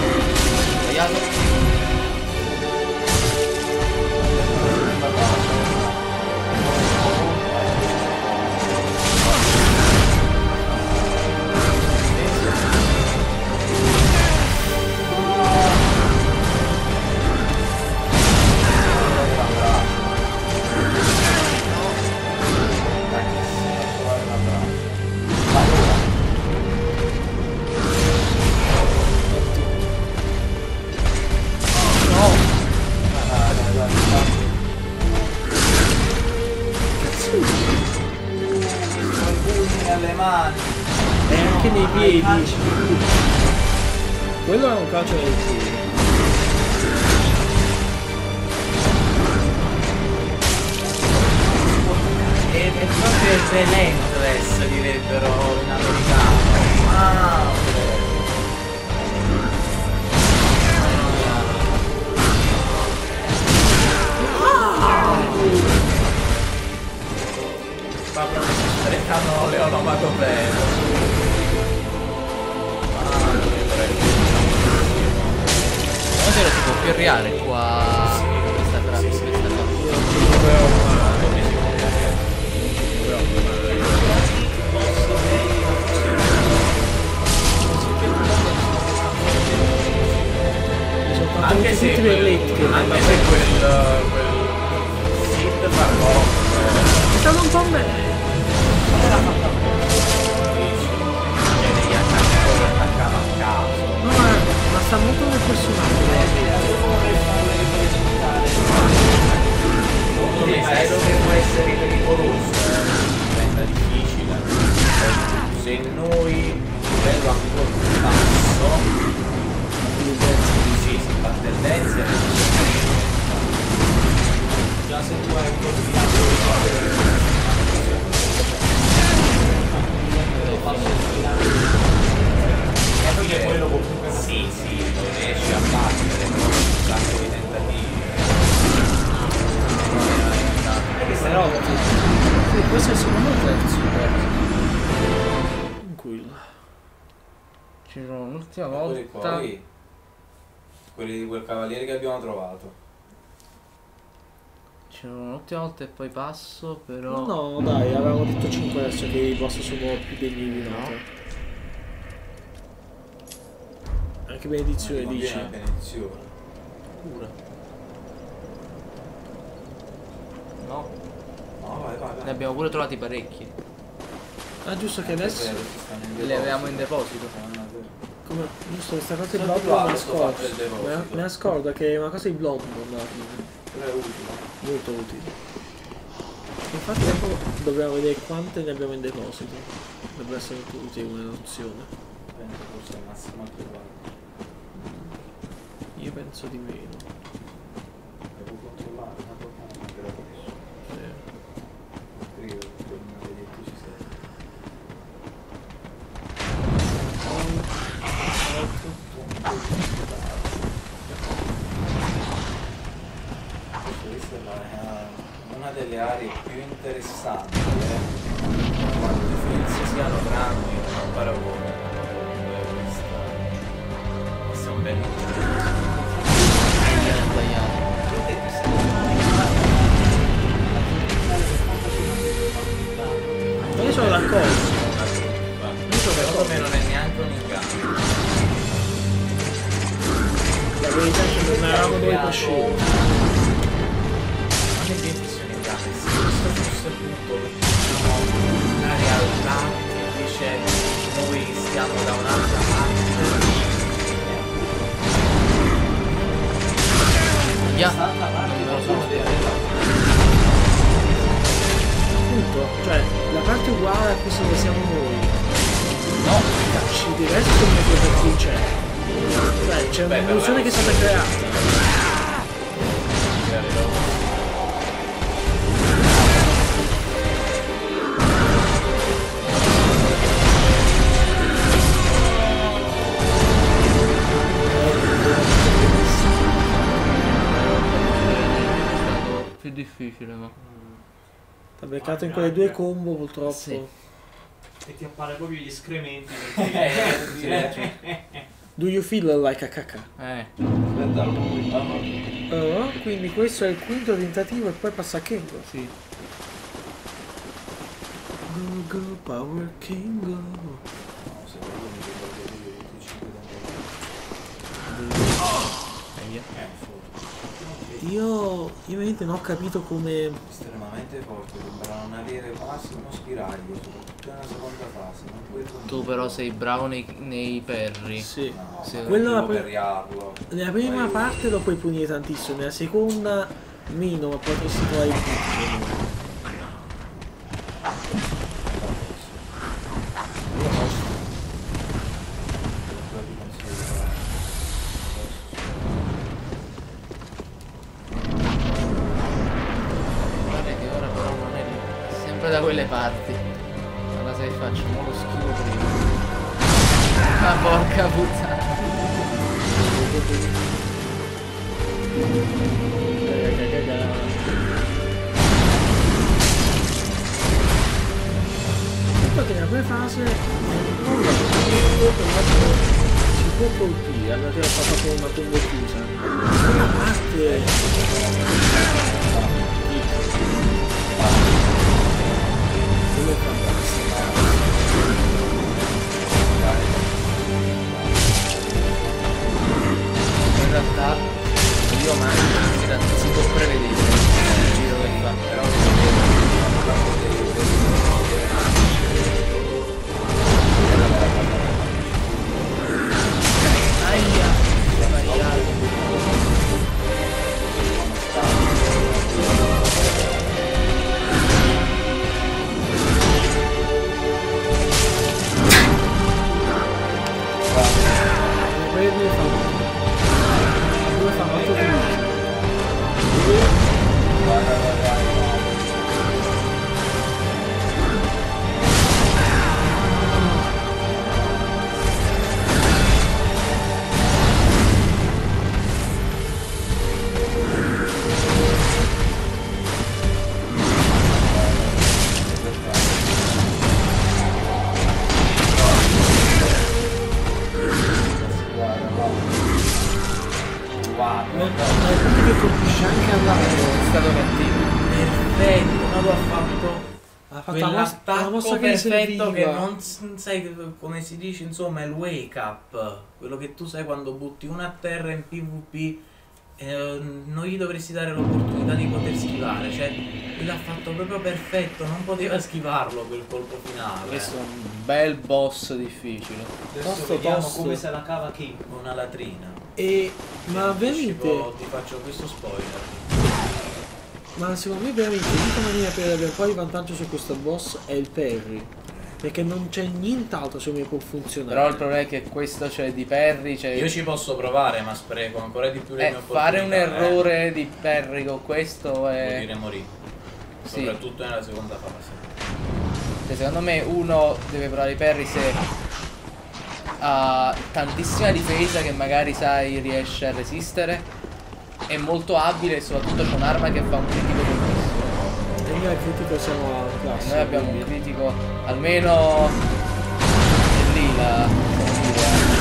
[SPEAKER 2] alle mani.
[SPEAKER 3] E anche nei
[SPEAKER 4] Ai
[SPEAKER 3] piedi.
[SPEAKER 4] calci.
[SPEAKER 3] Quello è un calcio nei piedi.
[SPEAKER 2] È, è proprio il relentless, direbbero in americano. Ah, ma proprio si sprecano le onomatopee.
[SPEAKER 1] Ma se lo si può pirriare qua. Questa tra questa
[SPEAKER 2] Anche se
[SPEAKER 3] tutti
[SPEAKER 2] quel,
[SPEAKER 3] verletti.
[SPEAKER 2] anche se quel, quel Sid fa poco.
[SPEAKER 3] È stato un po' me.
[SPEAKER 2] Cioè devi attaccare, attaccare a caso.
[SPEAKER 3] No, ma, ma sta molto nel personaggio.
[SPEAKER 2] Quindi sai dove può essere pericoloso? Diventa difficile. Se noi livello ancora più basso, sì, si fa tendenza.
[SPEAKER 4] Già se tu hai un colpito
[SPEAKER 2] E poi che quello comunque sì, sì, lo riesci a battere con un sacco di tentativi.
[SPEAKER 3] Però, sì, questo è secondo me il terzo. Tranquillo.
[SPEAKER 1] Ci sono l'ultima
[SPEAKER 2] Quelli
[SPEAKER 1] volta.
[SPEAKER 2] poi, quelli di quel cavaliere che abbiamo trovato.
[SPEAKER 1] Ci sono l'ultima volta e poi passo, però.
[SPEAKER 3] No, dai, avevamo detto cinque adesso che i boss sono più degni di notte. Anche benedizione
[SPEAKER 2] Non
[SPEAKER 3] dici.
[SPEAKER 2] viene la benedizione.
[SPEAKER 1] Pure. No,
[SPEAKER 2] No, vai, vai, vai.
[SPEAKER 1] ne abbiamo pure trovati parecchi.
[SPEAKER 3] Ah, giusto che
[SPEAKER 2] È
[SPEAKER 3] adesso.
[SPEAKER 2] vero, si stanno in
[SPEAKER 1] Li
[SPEAKER 2] deposito.
[SPEAKER 1] avevamo in deposito.
[SPEAKER 2] Ah, vero.
[SPEAKER 3] Come, giusto, questa cosa di
[SPEAKER 2] Sono
[SPEAKER 3] Bloodborne me la
[SPEAKER 2] abituato a
[SPEAKER 3] scordo.
[SPEAKER 2] fare il deposito.
[SPEAKER 3] Me la- me la scordo che è una cosa di Bloodborne alla fine.
[SPEAKER 2] Però è utile.
[SPEAKER 3] Molto utile. Infatti dopo dobbiamo vedere quante ne abbiamo in deposito. Dovrebbe essere molto utile come nozione.
[SPEAKER 2] Penso forse al massimo anche qua.
[SPEAKER 3] Io penso di meno.
[SPEAKER 2] Devo controllare una cosa per adesso.
[SPEAKER 3] Sì.
[SPEAKER 2] Io per non aver detto ci sei. Questa è la- una delle aree più interessanti, eh? Quando le fence siano grandi, non paragone. Questa, questa è un bel
[SPEAKER 1] Viene sbagliato.
[SPEAKER 3] Ma io sono d'accordo.
[SPEAKER 2] Secondo me non è neanche un inganno.
[SPEAKER 3] La verità è che non eravamo noi per scegliere.
[SPEAKER 2] Non è che sono inganni, se questo fosse appunto diciamo, una realtà che dice noi stiamo da un'altra parte.
[SPEAKER 1] Yeah.
[SPEAKER 2] Quest'altra parte
[SPEAKER 1] Non me lo
[SPEAKER 2] non
[SPEAKER 1] sono
[SPEAKER 2] sono delle
[SPEAKER 3] Appunto, cioè la parte uguale a questa dove siamo noi.
[SPEAKER 1] No,
[SPEAKER 3] Cazzo, diverso come per chi c'è. Cioè, c'è
[SPEAKER 2] Beh,
[SPEAKER 3] un'illusione che è stata creata.
[SPEAKER 1] è stato più difficile, ma.
[SPEAKER 3] T'ha beccato in quelle due combo purtroppo.
[SPEAKER 1] Sì.
[SPEAKER 4] e ti appare proprio gli escrementi.
[SPEAKER 3] Do you feel like a caca?
[SPEAKER 1] Eh.
[SPEAKER 2] Aspetta, lui.
[SPEAKER 3] Uh, quindi questo è il quinto tentativo e poi passa a Kengo.
[SPEAKER 1] Sì.
[SPEAKER 3] Go go power Kengo.
[SPEAKER 2] No, se voglio mi ricordo io venticinque
[SPEAKER 1] E via.
[SPEAKER 2] Eh, forte.
[SPEAKER 3] Io, io veramente non ho capito come.
[SPEAKER 2] Estremamente forte, sembra non avere quasi uno spiraglio, soprattutto nella seconda fase. Non puoi
[SPEAKER 1] Tu
[SPEAKER 2] continuare.
[SPEAKER 1] però sei bravo nei, nei perri.
[SPEAKER 3] Sì.
[SPEAKER 2] No,
[SPEAKER 1] Sì.
[SPEAKER 2] ma
[SPEAKER 3] Quello
[SPEAKER 2] devo
[SPEAKER 3] la pre-
[SPEAKER 2] perriarlo.
[SPEAKER 3] Nella prima
[SPEAKER 2] Poi-
[SPEAKER 3] parte lo puoi punire tantissimo, nella seconda meno, ma potresti trovare il punto.
[SPEAKER 1] Guarda che ora però non è lì, è sempre da quelle parti. Allora se facciamo lo schifo prima. Ma porca puttana.
[SPEAKER 3] Che nella prima fase non si può colpire, hanno fatto una combo chiusa. Una parte quello è fantastico.
[SPEAKER 1] In realtà io mangio si può prevedere il giro che fa, però aia, sbagliato.
[SPEAKER 3] Due fanno due fanno otto minuti.
[SPEAKER 2] Vai, vai, vai, vai.
[SPEAKER 3] Che colpisce anche all'altro.
[SPEAKER 1] È stato cattivo.
[SPEAKER 2] Perfetto, ma lo ha fatto.
[SPEAKER 3] Ha fatto la mossa, la mossa
[SPEAKER 2] Quell'attacco
[SPEAKER 3] che
[SPEAKER 2] perfetto che
[SPEAKER 3] serviva.
[SPEAKER 2] non s- sai come si dice, insomma, è il wake up. Quello che tu sai quando butti una a terra in PvP, eh, non gli dovresti dare l'opportunità di poter schivare. Cioè, lui l'ha fatto proprio perfetto, non poteva schivarlo quel colpo finale.
[SPEAKER 1] Questo è un bel boss difficile.
[SPEAKER 2] Adesso
[SPEAKER 3] tosto,
[SPEAKER 2] vediamo
[SPEAKER 3] tosto.
[SPEAKER 2] come se la cava King con una latrina.
[SPEAKER 3] E ma veramente,
[SPEAKER 2] Anticipo, ti faccio questo spoiler.
[SPEAKER 3] ma secondo me veramente l'unica maniera per avere poi vantaggio su questo boss è il parry. Perché non c'è nient'altro secondo me può funzionare.
[SPEAKER 1] Però il problema è che questo c'è di parry, c'è
[SPEAKER 2] Io ci posso provare, ma spreco ancora di più le
[SPEAKER 1] eh,
[SPEAKER 2] mie
[SPEAKER 1] fare un
[SPEAKER 2] opportunità, eh.
[SPEAKER 1] errore di parry con questo
[SPEAKER 2] Vuol
[SPEAKER 1] è
[SPEAKER 2] dire morì.
[SPEAKER 1] sì.
[SPEAKER 2] Soprattutto nella seconda fase.
[SPEAKER 1] Cioè, secondo me uno deve provare i parry se ha tantissima difesa che magari sai riesce a resistere, è molto abile e soprattutto c'è un'arma che fa un critico bellissimo.
[SPEAKER 3] E noi al critico siamo al classico.
[SPEAKER 1] Noi abbiamo un critico almeno è lì la come dire,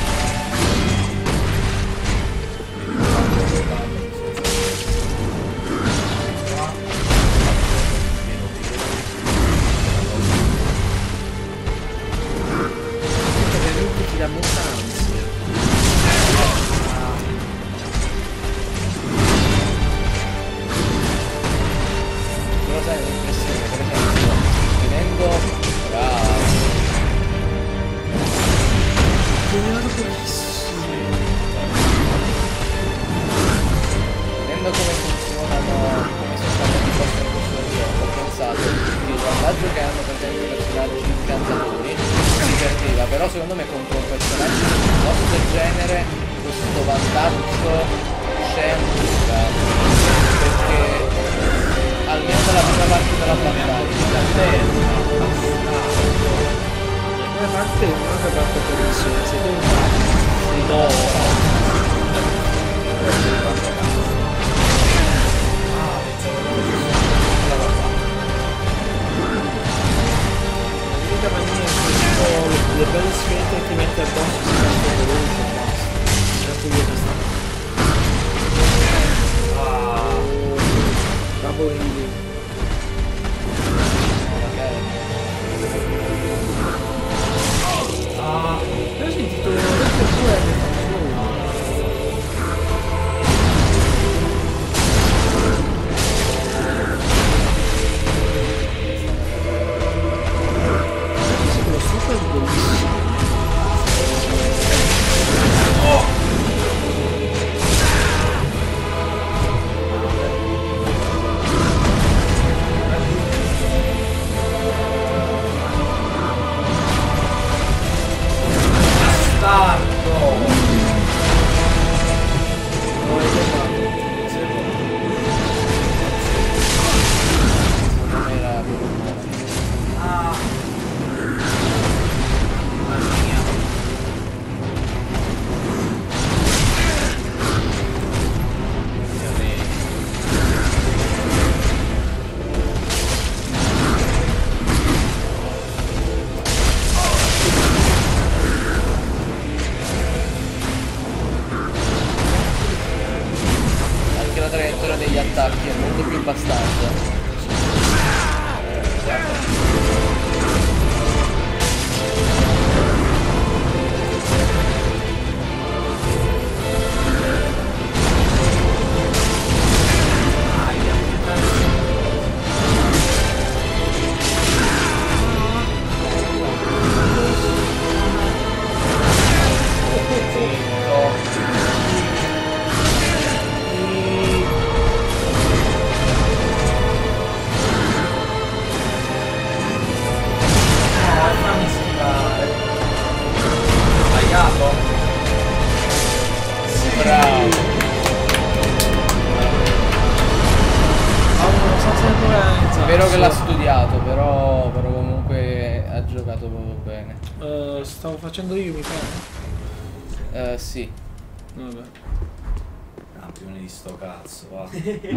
[SPEAKER 3] ti dà molta ansia.
[SPEAKER 1] però sai l'impressione per esempio vedendo bravo
[SPEAKER 3] Generato pochissimo.
[SPEAKER 1] vedendo come funzionano, come sono cambiati i boss nel corso del gioco, ho pensato che il vantaggio che hanno per esempio i personaggi incantatori si perdeva, però secondo me contro un personaggio di un boss del genere questo vantaggio c'è ancora, perché almeno dalla prima parte della battaglia
[SPEAKER 3] Una parte è un'altra parte per la seconda
[SPEAKER 1] si trova
[SPEAKER 3] l'unica maniera che le belle sfide che mette addosso si fa veloce e basta. Certo io questa.
[SPEAKER 2] Ah,
[SPEAKER 3] Double healing.
[SPEAKER 2] ah,
[SPEAKER 3] Ho sentito due funziona. Quello super bellissimo.
[SPEAKER 1] bastarda. Vero che l'ha studiato, però, però comunque ha giocato proprio bene.
[SPEAKER 3] Uh, stavo facendo io, mi pare.
[SPEAKER 1] Uh, sì.
[SPEAKER 3] Vabbè.
[SPEAKER 2] Campione di sto cazzo, va.
[SPEAKER 4] Vabbè,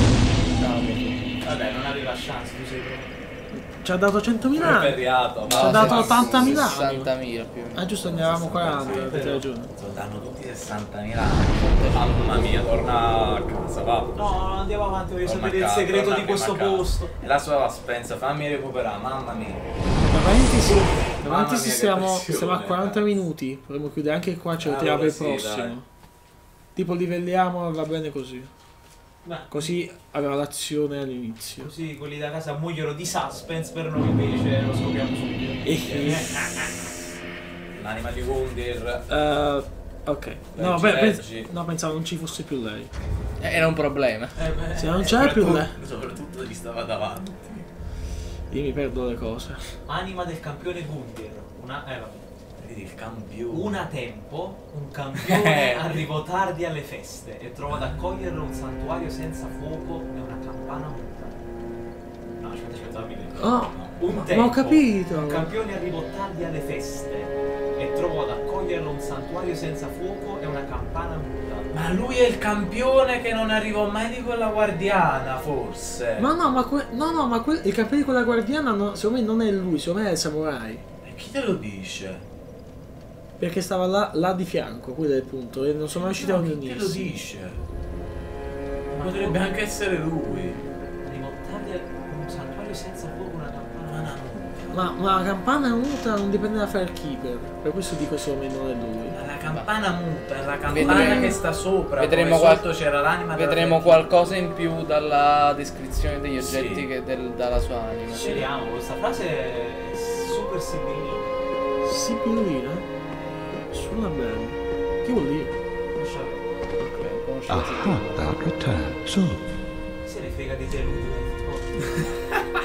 [SPEAKER 4] non aveva chance, tu sei proprio.
[SPEAKER 3] Ci ha dato centomila anni.
[SPEAKER 2] Ferriato,
[SPEAKER 3] Ci ha dato ottantamila anni.
[SPEAKER 1] sessantamila più o meno.
[SPEAKER 3] Ah giusto, ne avevamo quaranta, avete ragione.
[SPEAKER 2] Danno tutti sessantamila anni. Mamma mia, torna a casa, va.
[SPEAKER 4] No, andiamo avanti, voglio
[SPEAKER 2] Torna a
[SPEAKER 4] sapere il
[SPEAKER 2] casa,
[SPEAKER 4] segreto
[SPEAKER 2] torna
[SPEAKER 4] di
[SPEAKER 2] prima
[SPEAKER 4] questo
[SPEAKER 2] a casa.
[SPEAKER 4] posto.
[SPEAKER 2] E la sua Spenza, fammi recuperare, mamma mia.
[SPEAKER 3] Da parentesi, da
[SPEAKER 2] Mamma
[SPEAKER 3] parentesi
[SPEAKER 2] mia, che
[SPEAKER 3] stiamo,
[SPEAKER 2] pressione,
[SPEAKER 3] stiamo a quaranta minuti. Potremmo chiudere anche qua, ce lo
[SPEAKER 2] Ah,
[SPEAKER 3] tiriamo
[SPEAKER 2] allora
[SPEAKER 3] per il
[SPEAKER 2] sì,
[SPEAKER 3] prossimo.
[SPEAKER 2] dai.
[SPEAKER 3] Tipo livelliamo, va bene così.
[SPEAKER 4] Beh,
[SPEAKER 3] Così aveva l'azione all'inizio.
[SPEAKER 4] così quelli da casa muoiono di suspense, per noi invece lo scopriamo subito.
[SPEAKER 3] E-
[SPEAKER 2] L'anima di Wundir.
[SPEAKER 3] Uh, ok. No,
[SPEAKER 2] Leggi,
[SPEAKER 3] beh,
[SPEAKER 2] leggi.
[SPEAKER 3] pens- no, pensavo non ci fosse più lei.
[SPEAKER 1] Era un problema.
[SPEAKER 4] Eh, beh,
[SPEAKER 3] Se non c'era più lei,
[SPEAKER 2] Soprattutto gli stava davanti.
[SPEAKER 3] io mi perdo le cose.
[SPEAKER 4] Anima del campione Gundir. Una, eh, vabbè.
[SPEAKER 2] Vedi il campione.
[SPEAKER 4] Una tempo, un campione arrivò tardi alle feste e trovò ad accoglierlo un santuario senza fuoco e una campana muta. No, aspetta, aspetta, fammi vedere.
[SPEAKER 3] Oh,
[SPEAKER 4] Un
[SPEAKER 3] ma
[SPEAKER 4] tempo,
[SPEAKER 3] ho capito.
[SPEAKER 4] un campione arrivò tardi alle feste e trovò ad accoglierlo un santuario senza fuoco e una campana muta.
[SPEAKER 2] Ma lui è il campione che non arrivò mai di quella guardiana, forse.
[SPEAKER 3] Ma no, ma que- no, no, ma que- il campione di quella guardiana no, secondo me non è lui, secondo me è il samurai.
[SPEAKER 2] E chi te lo dice?
[SPEAKER 3] Perché stava là, là di fianco, quello è il punto, e non sono mai riuscito a
[SPEAKER 2] No, chi te lo
[SPEAKER 3] riunirsi.
[SPEAKER 2] dice? Potrebbe anche essere lui.
[SPEAKER 4] Arrivò tardi a un santuario senza fuoco e una campana muta.
[SPEAKER 3] Ma, ma la campana muta non dipende da Firekeeper, per questo dico secondo me non è lui.
[SPEAKER 2] La campana muta, è la campana
[SPEAKER 1] Vedremo-
[SPEAKER 2] che sta sopra.
[SPEAKER 1] vedremo
[SPEAKER 2] dove
[SPEAKER 1] qual-
[SPEAKER 2] sotto c'era l'anima della
[SPEAKER 1] Vedremo
[SPEAKER 2] vecchia.
[SPEAKER 1] qualcosa in più dalla descrizione degli oggetti
[SPEAKER 2] Sì.
[SPEAKER 1] che del- dalla sua anima.
[SPEAKER 4] Speriamo, questa frase è super sibillina.
[SPEAKER 3] Sibillina? Suona bene. Che vuol dire?
[SPEAKER 4] Non sapevo.
[SPEAKER 1] Ok, conosci
[SPEAKER 5] A
[SPEAKER 1] la sigla.
[SPEAKER 5] heartfelt return. So,
[SPEAKER 4] Se ne frega di te lui.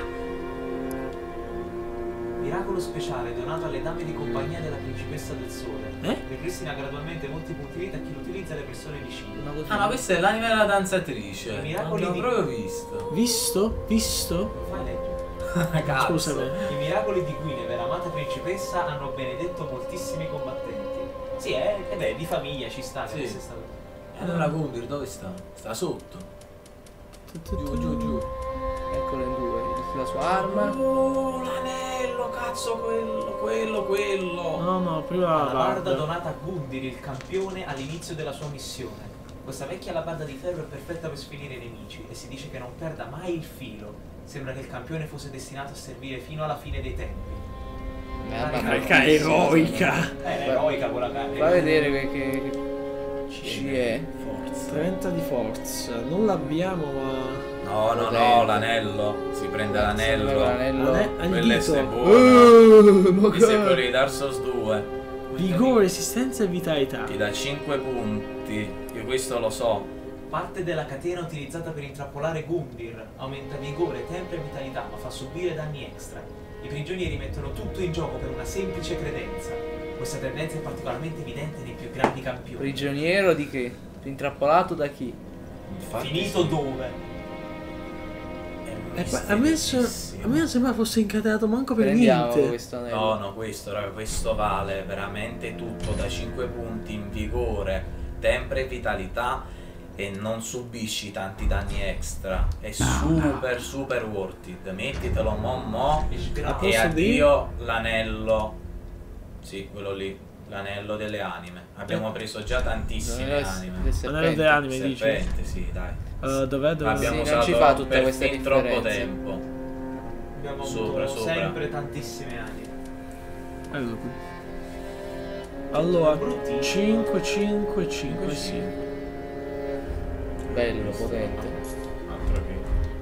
[SPEAKER 4] Miracolo speciale donato alle dame di compagnia della principessa del sole.
[SPEAKER 3] Eh?
[SPEAKER 4] Ripristina gradualmente molti punti vita a chi lo utilizza e alle persone vicine.
[SPEAKER 1] Ma così.
[SPEAKER 2] Ah, ma questa è l'anima della danzatrice.
[SPEAKER 4] I
[SPEAKER 2] Non
[SPEAKER 4] miracoli
[SPEAKER 2] l'ho
[SPEAKER 4] di-
[SPEAKER 2] proprio visto.
[SPEAKER 3] Visto? Visto?
[SPEAKER 4] Fai leggere.
[SPEAKER 2] Cazzo.
[SPEAKER 3] Scusami.
[SPEAKER 4] I miracoli di Guinevere, amata principessa, hanno benedetto moltissimi combattenti. Sì, è, ed è di famiglia, ci sta che
[SPEAKER 2] Sì.
[SPEAKER 4] fosse stato.
[SPEAKER 2] E allora Wundir dove sta? Sta sotto. Giù, giù, giù.
[SPEAKER 1] Eccolo in due. La sua arma.
[SPEAKER 2] Oh, l'anello, cazzo, quello, quello, quello.
[SPEAKER 3] No, no, prima la
[SPEAKER 4] Alabarda
[SPEAKER 3] barda.
[SPEAKER 4] donata a Gundir, il campione, all'inizio della sua missione. Questa vecchia alabarda di ferro è perfetta per sfinire i nemici e si dice che non perda mai il filo. Sembra che il campione fosse destinato a servire fino alla fine dei tempi.
[SPEAKER 1] Merda,
[SPEAKER 3] Carica eroica.
[SPEAKER 4] Eh, è eroica quella carne.
[SPEAKER 1] Fa vedere che, che, che ci è.
[SPEAKER 2] Forza.
[SPEAKER 3] trenta di forza. Non l'abbiamo, ma...
[SPEAKER 2] No, no, no,
[SPEAKER 1] Potente.
[SPEAKER 2] l'anello. Si prende
[SPEAKER 1] Serve
[SPEAKER 2] l'anello.
[SPEAKER 1] l'anello.
[SPEAKER 3] Non è al
[SPEAKER 2] Quell'essere
[SPEAKER 3] dito.
[SPEAKER 2] buono.
[SPEAKER 3] Eh, ma
[SPEAKER 2] Questo è quello
[SPEAKER 3] che-
[SPEAKER 2] di Dark Souls due.
[SPEAKER 3] Vigore, resistenza e vitalità.
[SPEAKER 2] Ti dà cinque punti. Io questo lo so.
[SPEAKER 4] Parte della catena utilizzata per intrappolare Gundir. Aumenta vigore, tempo e vitalità, ma fa subire danni extra. I prigionieri mettono tutto in gioco per una semplice credenza. Questa tendenza è particolarmente evidente nei più grandi campioni.
[SPEAKER 1] Prigioniero di che? Intrappolato da chi?
[SPEAKER 2] Infatti
[SPEAKER 4] Finito
[SPEAKER 2] sì.
[SPEAKER 4] dove?
[SPEAKER 2] È
[SPEAKER 3] E poi a me, so- a me non sembra fosse incatenato manco per
[SPEAKER 1] Prendiamo
[SPEAKER 3] niente.
[SPEAKER 1] questo anello.
[SPEAKER 2] No, no, questo, raga, questo vale veramente tutto da cinque punti in vigore, tempo e vitalità e non subisci tanti danni extra. È super super worth it. Mettitelo mo mo
[SPEAKER 4] Ispirato.
[SPEAKER 2] e
[SPEAKER 3] posto di-
[SPEAKER 2] addio l'anello. Sì, quello lì, l'anello delle anime. Abbiamo preso già tantissime
[SPEAKER 1] L'anello
[SPEAKER 2] anime.
[SPEAKER 1] del
[SPEAKER 3] Anello
[SPEAKER 1] serpente.
[SPEAKER 3] delle anime, dici?
[SPEAKER 2] Serpente, sì, dai.
[SPEAKER 3] Uh, dov'è? Dove...
[SPEAKER 2] Abbiamo
[SPEAKER 1] Sì, non
[SPEAKER 2] usato
[SPEAKER 1] ci fa tutta
[SPEAKER 2] per
[SPEAKER 1] questa
[SPEAKER 2] fin troppo
[SPEAKER 1] differenza.
[SPEAKER 2] tempo.
[SPEAKER 4] Abbiamo
[SPEAKER 2] Sopra,
[SPEAKER 4] avuto
[SPEAKER 2] sopra.
[SPEAKER 4] sempre tantissime anime.
[SPEAKER 3] Eccolo qui. Allora,
[SPEAKER 4] Brutti.
[SPEAKER 3] cinque, cinque, cinque, sì.
[SPEAKER 1] Bello, potente.
[SPEAKER 2] Altro che.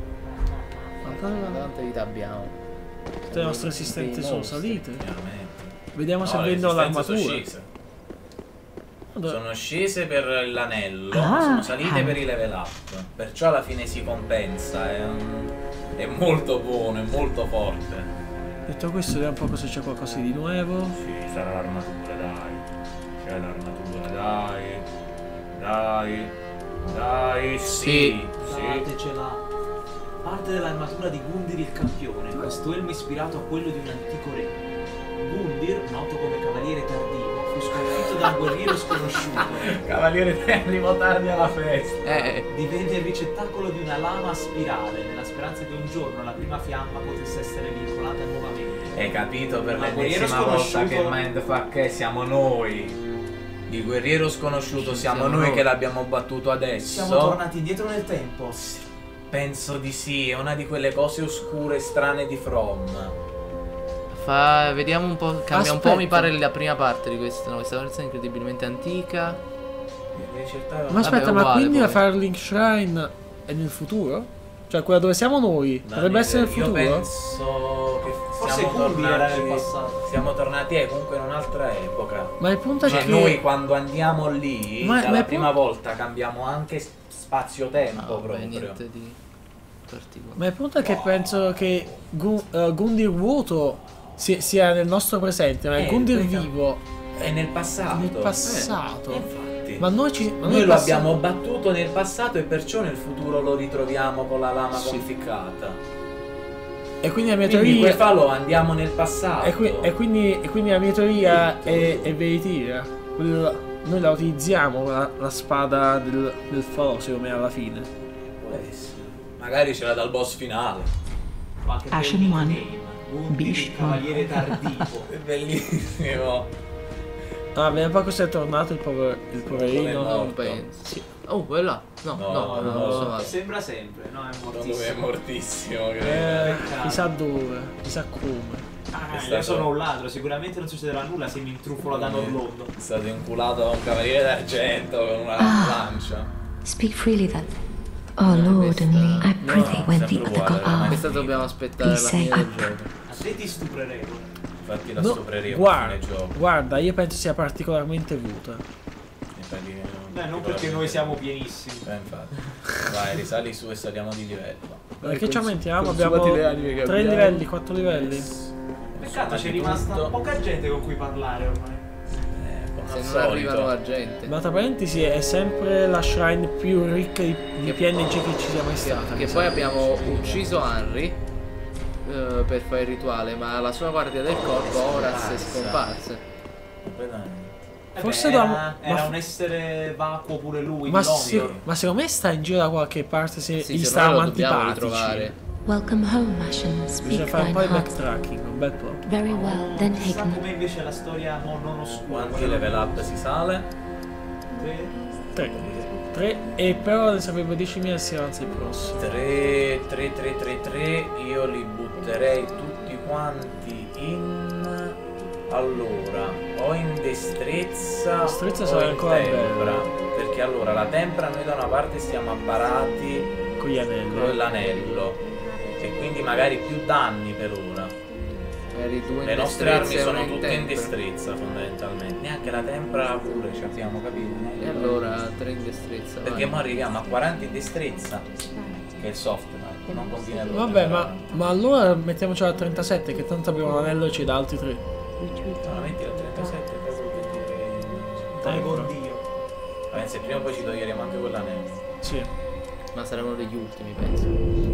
[SPEAKER 3] Ma
[SPEAKER 1] Tante vite abbiamo.
[SPEAKER 3] tutte le nostre assistenze
[SPEAKER 1] Dei
[SPEAKER 3] sono
[SPEAKER 1] mostri.
[SPEAKER 3] salite.
[SPEAKER 2] Chiaramente.
[SPEAKER 3] Vediamo se
[SPEAKER 2] No, le
[SPEAKER 3] vendono
[SPEAKER 2] resistenze
[SPEAKER 3] l'armatura.
[SPEAKER 2] sono scese.
[SPEAKER 3] Dove-
[SPEAKER 2] Sono scese per l'anello,
[SPEAKER 5] Ah,
[SPEAKER 2] ma sono salite
[SPEAKER 5] ah.
[SPEAKER 2] per i level up. Perciò alla fine si compensa. È, un- è molto buono, è molto forte.
[SPEAKER 3] Detto questo, vediamo un po' se c'è qualcosa di nuovo.
[SPEAKER 2] Sì, sarà l'armatura, dai. C'è l'armatura, dai. Dai. Dai, sì. Sì.
[SPEAKER 4] Datecela. Parte dell'armatura di Gundir il campione. Questo elmo è ispirato a quello di un antico re. Gundir, noto come cavaliere tardivo, fu sconfitto da un guerriero sconosciuto.
[SPEAKER 2] Cavaliere te arrivo tardi alla festa.
[SPEAKER 1] Eh,
[SPEAKER 4] Divenne il ricettacolo di una lama a spirale, nella speranza che un giorno la prima fiamma potesse essere vincolata nuovamente.
[SPEAKER 2] Hai capito per
[SPEAKER 4] Ma guerriero
[SPEAKER 2] l'ennesima volta
[SPEAKER 4] sconosciuto-
[SPEAKER 2] che Mindfuck è? Siamo noi. Il guerriero sconosciuto siamo,
[SPEAKER 1] Siamo
[SPEAKER 2] noi
[SPEAKER 1] noi.
[SPEAKER 2] che l'abbiamo battuto adesso.
[SPEAKER 4] Siamo tornati indietro nel tempo.
[SPEAKER 2] Penso di sì, è una di quelle cose oscure e strane di From.
[SPEAKER 1] fa, vediamo un po'. Cambia un po', mi
[SPEAKER 3] Aspetta.
[SPEAKER 1] pare, la prima parte di questa. No, questa versione incredibilmente antica.
[SPEAKER 3] Ma aspetta,
[SPEAKER 1] Vabbè,
[SPEAKER 3] ma
[SPEAKER 1] uguale,
[SPEAKER 3] quindi la
[SPEAKER 1] poi.
[SPEAKER 3] Firelink Shrine è nel futuro? Cioè quella dove siamo noi? Dovrebbe essere nel
[SPEAKER 2] Io
[SPEAKER 3] futuro?
[SPEAKER 2] penso che
[SPEAKER 4] Forse
[SPEAKER 2] siamo
[SPEAKER 4] Gundir era
[SPEAKER 2] tornati,
[SPEAKER 4] nel passato.
[SPEAKER 2] siamo tornati eh, comunque in un'altra epoca.
[SPEAKER 3] Ma il punto è
[SPEAKER 2] Cioè
[SPEAKER 3] che...
[SPEAKER 2] noi quando andiamo lì,
[SPEAKER 3] Ma-
[SPEAKER 2] dalla
[SPEAKER 3] ma è
[SPEAKER 2] prima
[SPEAKER 3] pu-
[SPEAKER 2] volta cambiamo anche s- spazio-tempo
[SPEAKER 1] No, vabbè,
[SPEAKER 2] proprio.
[SPEAKER 1] niente di particolare.
[SPEAKER 3] Ma il punto è che penso che Gu- eh, Gundir vuoto si- sia nel nostro presente, ma il
[SPEAKER 2] Eh,
[SPEAKER 3] Gundir
[SPEAKER 2] perché-
[SPEAKER 3] vivo
[SPEAKER 2] È nel passato.
[SPEAKER 3] nel passato.
[SPEAKER 2] Eh, infatti.
[SPEAKER 3] Ma noi ci... ma
[SPEAKER 2] Noi lo
[SPEAKER 3] passi-
[SPEAKER 2] abbiamo battuto nel passato e perciò nel futuro lo ritroviamo con la lama
[SPEAKER 3] Sì.
[SPEAKER 2] conficcata.
[SPEAKER 3] E quindi la mia
[SPEAKER 2] Quindi
[SPEAKER 3] teoria...
[SPEAKER 2] quel fallo andiamo nel passato.
[SPEAKER 3] E, qui- e quindi, e quindi la mia teoria è, è veritiera. Quella- Noi la utilizziamo, la, la spada del, del falò, secondo me, alla fine.
[SPEAKER 2] Può essere. Magari c'era dal boss finale.
[SPEAKER 4] Ma che
[SPEAKER 5] Ashen
[SPEAKER 4] bel
[SPEAKER 5] One.
[SPEAKER 4] nickname. Gundir il
[SPEAKER 5] Beast
[SPEAKER 4] cavaliere tardivo.
[SPEAKER 2] È bellissimo.
[SPEAKER 3] Ah, vediamo un po' cosa è tornato il, pover- il poverino.
[SPEAKER 2] No.
[SPEAKER 1] Non penso. Sì. Oh, quella. No,
[SPEAKER 2] No,
[SPEAKER 1] no, no,
[SPEAKER 2] no.
[SPEAKER 1] non so male.
[SPEAKER 4] Sembra sempre, no? È
[SPEAKER 2] Secondo me è
[SPEAKER 4] mortissimo.
[SPEAKER 2] mortissimo, credo.
[SPEAKER 3] Eh,
[SPEAKER 4] Peccato.
[SPEAKER 3] chissà dove, chissà come.
[SPEAKER 4] Ah,
[SPEAKER 2] È
[SPEAKER 4] io
[SPEAKER 2] stato-
[SPEAKER 4] sono un ladro, sicuramente non succederà nulla se mi intrufolo da Norlondo.
[SPEAKER 2] È stato inculato da un cavaliere d'argento con una
[SPEAKER 5] Ah.
[SPEAKER 2] lancia.
[SPEAKER 5] Speak freely then. Oh Lord and me, I prithee, when the
[SPEAKER 2] sempre
[SPEAKER 5] other
[SPEAKER 2] uguale,
[SPEAKER 5] god
[SPEAKER 1] Questa
[SPEAKER 5] are,
[SPEAKER 1] dobbiamo aspettare la
[SPEAKER 5] Please
[SPEAKER 1] fine
[SPEAKER 5] say
[SPEAKER 1] del
[SPEAKER 5] up.
[SPEAKER 1] gioco.
[SPEAKER 4] A te ti stupreremo.
[SPEAKER 2] Infatti la
[SPEAKER 3] No,
[SPEAKER 2] stupreremo
[SPEAKER 3] guarda,
[SPEAKER 2] nel gioco.
[SPEAKER 3] guarda, io penso sia particolarmente avuta.
[SPEAKER 2] Infatti,
[SPEAKER 4] Beh, non perché noi siamo pienissimi.
[SPEAKER 2] Eh, infatti. Vai, risali su e saliamo di livello.
[SPEAKER 3] Perché ci aumentiamo?
[SPEAKER 1] consumati
[SPEAKER 3] Abbiamo
[SPEAKER 1] le anime che
[SPEAKER 3] tre
[SPEAKER 1] abbiamo.
[SPEAKER 3] livelli, quattro livelli.
[SPEAKER 4] Peccato, c'è
[SPEAKER 2] Consumati
[SPEAKER 4] rimasta
[SPEAKER 2] tutto.
[SPEAKER 4] poca gente con cui parlare ormai.
[SPEAKER 2] Eh, come
[SPEAKER 1] Se
[SPEAKER 2] al
[SPEAKER 1] non
[SPEAKER 2] solito.
[SPEAKER 1] arriva nuova gente.
[SPEAKER 3] Ma tra parentesi è sempre la shrine più ricca di, di
[SPEAKER 1] Che-
[SPEAKER 3] P N G che ci sia mai stata.
[SPEAKER 1] Che
[SPEAKER 3] mi
[SPEAKER 1] poi
[SPEAKER 3] sa.
[SPEAKER 1] abbiamo ucciso Henry eh, per fare il rituale, ma la sua guardia del corpo ora si è scomparsa.
[SPEAKER 2] Completamente.
[SPEAKER 4] Eh
[SPEAKER 3] Forse
[SPEAKER 4] beh,
[SPEAKER 3] da-
[SPEAKER 4] era, era
[SPEAKER 3] ma-
[SPEAKER 4] un essere vacuo pure lui.
[SPEAKER 3] Ma,
[SPEAKER 4] di
[SPEAKER 3] si-
[SPEAKER 4] Londra.
[SPEAKER 3] ma secondo me sta in giro da qualche parte se
[SPEAKER 1] Sì,
[SPEAKER 3] gli
[SPEAKER 1] se no lo
[SPEAKER 3] stavamo
[SPEAKER 1] dobbiamo
[SPEAKER 3] antipatici.
[SPEAKER 1] ritrovare.
[SPEAKER 5] welcome home, Ashen.
[SPEAKER 3] Bisogna
[SPEAKER 5] Speak
[SPEAKER 3] fare un
[SPEAKER 5] thine
[SPEAKER 3] po' di
[SPEAKER 5] heart.
[SPEAKER 3] backtracking, un bel po'.
[SPEAKER 5] Very well, then
[SPEAKER 4] Chissà
[SPEAKER 5] Hagen.
[SPEAKER 4] come invece la storia mo non oscura.
[SPEAKER 2] Quanti level up si sale?
[SPEAKER 4] Tre.
[SPEAKER 3] tre. tre e però ne sapevo diecimila e si avanza il prossimo.
[SPEAKER 2] tre, tre, tre, tre, tre. Io li butterei tutti quanti in... Allora, o in destrezza,
[SPEAKER 3] Destrezza
[SPEAKER 2] o
[SPEAKER 3] sarà
[SPEAKER 2] in
[SPEAKER 3] ancora
[SPEAKER 2] tempra. Perché allora la tempra noi da una parte stiamo apparati
[SPEAKER 3] Con gli anelli.
[SPEAKER 2] con l'anello. E quindi magari più danni per ora.
[SPEAKER 1] Magari due in
[SPEAKER 2] Le nostre armi
[SPEAKER 1] destrezza e
[SPEAKER 2] sono
[SPEAKER 1] una in
[SPEAKER 2] tutte in
[SPEAKER 1] tempra.
[SPEAKER 2] destrezza fondamentalmente. Neanche la tempra pure ci abbiamo capito.
[SPEAKER 1] E allora tre in destrezza.
[SPEAKER 2] Perché
[SPEAKER 1] vai.
[SPEAKER 2] ora arriviamo a quaranta in destrezza. Che è il soft, ma non continua a
[SPEAKER 3] Vabbè, ma, ma allora mettiamoci a trentasette, che tanto abbiamo un anello e ci dà altri tre.
[SPEAKER 2] No, metti la trentasette per quello che
[SPEAKER 4] Dai
[SPEAKER 3] Ecco.
[SPEAKER 4] con Dio.
[SPEAKER 2] vabbè, se prima o poi ci toglieremo anche quell'anello.
[SPEAKER 3] Sì.
[SPEAKER 1] Ma saremo degli ultimi, penso.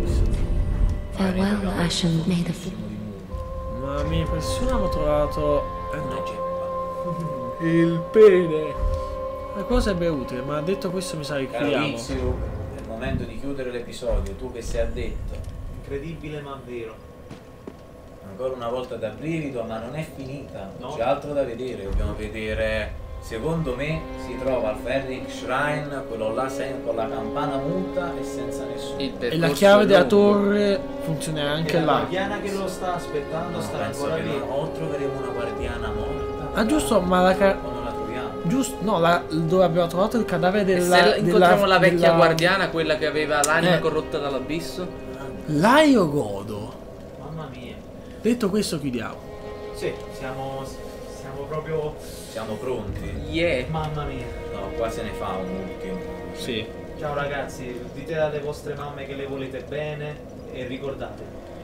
[SPEAKER 2] Magari
[SPEAKER 5] Farewell,
[SPEAKER 2] abbiamo
[SPEAKER 5] Ashen,
[SPEAKER 2] messo
[SPEAKER 5] may the
[SPEAKER 2] tantissimo di muro.
[SPEAKER 3] Ma mi impressiona, ho trovato... Eh
[SPEAKER 2] Una
[SPEAKER 3] no.
[SPEAKER 2] ceppa.
[SPEAKER 3] Il pene. La cosa è utile, ma detto questo mi sa che
[SPEAKER 2] Caro
[SPEAKER 3] chiudiamo.
[SPEAKER 2] Izio, è il momento di chiudere l'episodio. Tu che sei addetto.
[SPEAKER 4] Incredibile ma vero.
[SPEAKER 2] Ancora una volta da brivido, ma non è finita.
[SPEAKER 4] No.
[SPEAKER 2] C'è altro da vedere. Dobbiamo vedere Secondo me si trova al Ferric Shrine, quello là sen- con la campana muta e senza nessuno.
[SPEAKER 1] Il
[SPEAKER 3] E
[SPEAKER 1] percorso
[SPEAKER 3] la chiave
[SPEAKER 1] è
[SPEAKER 3] della
[SPEAKER 1] lungo.
[SPEAKER 3] torre funzionerà anche
[SPEAKER 4] E la
[SPEAKER 3] là.
[SPEAKER 4] guardiana che lo sta aspettando
[SPEAKER 2] No,
[SPEAKER 4] starà
[SPEAKER 2] penso
[SPEAKER 4] ancora
[SPEAKER 2] che
[SPEAKER 4] lì.
[SPEAKER 2] non- o troveremo una guardiana morta.
[SPEAKER 3] Ah, giusto, ma la ca-
[SPEAKER 2] O non la troviamo.
[SPEAKER 3] giusto, no, la, dove abbiamo trovato il cadavere
[SPEAKER 1] E
[SPEAKER 3] della...
[SPEAKER 1] se incontriamo
[SPEAKER 3] della-
[SPEAKER 1] la vecchia
[SPEAKER 3] della-
[SPEAKER 1] guardiana, quella che aveva l'anima
[SPEAKER 3] Eh.
[SPEAKER 1] corrotta dall'abisso?
[SPEAKER 3] L'aerogodo.
[SPEAKER 4] Mamma mia.
[SPEAKER 3] Detto questo, chiudiamo.
[SPEAKER 4] Sì, siamo, siamo proprio...
[SPEAKER 2] Siamo pronti?
[SPEAKER 1] Yeah.
[SPEAKER 4] Mamma mia.
[SPEAKER 2] No, qua se ne fa un ultimo.
[SPEAKER 3] Sì.
[SPEAKER 4] Ciao ragazzi, dite alle vostre mamme che le volete bene e ricordate,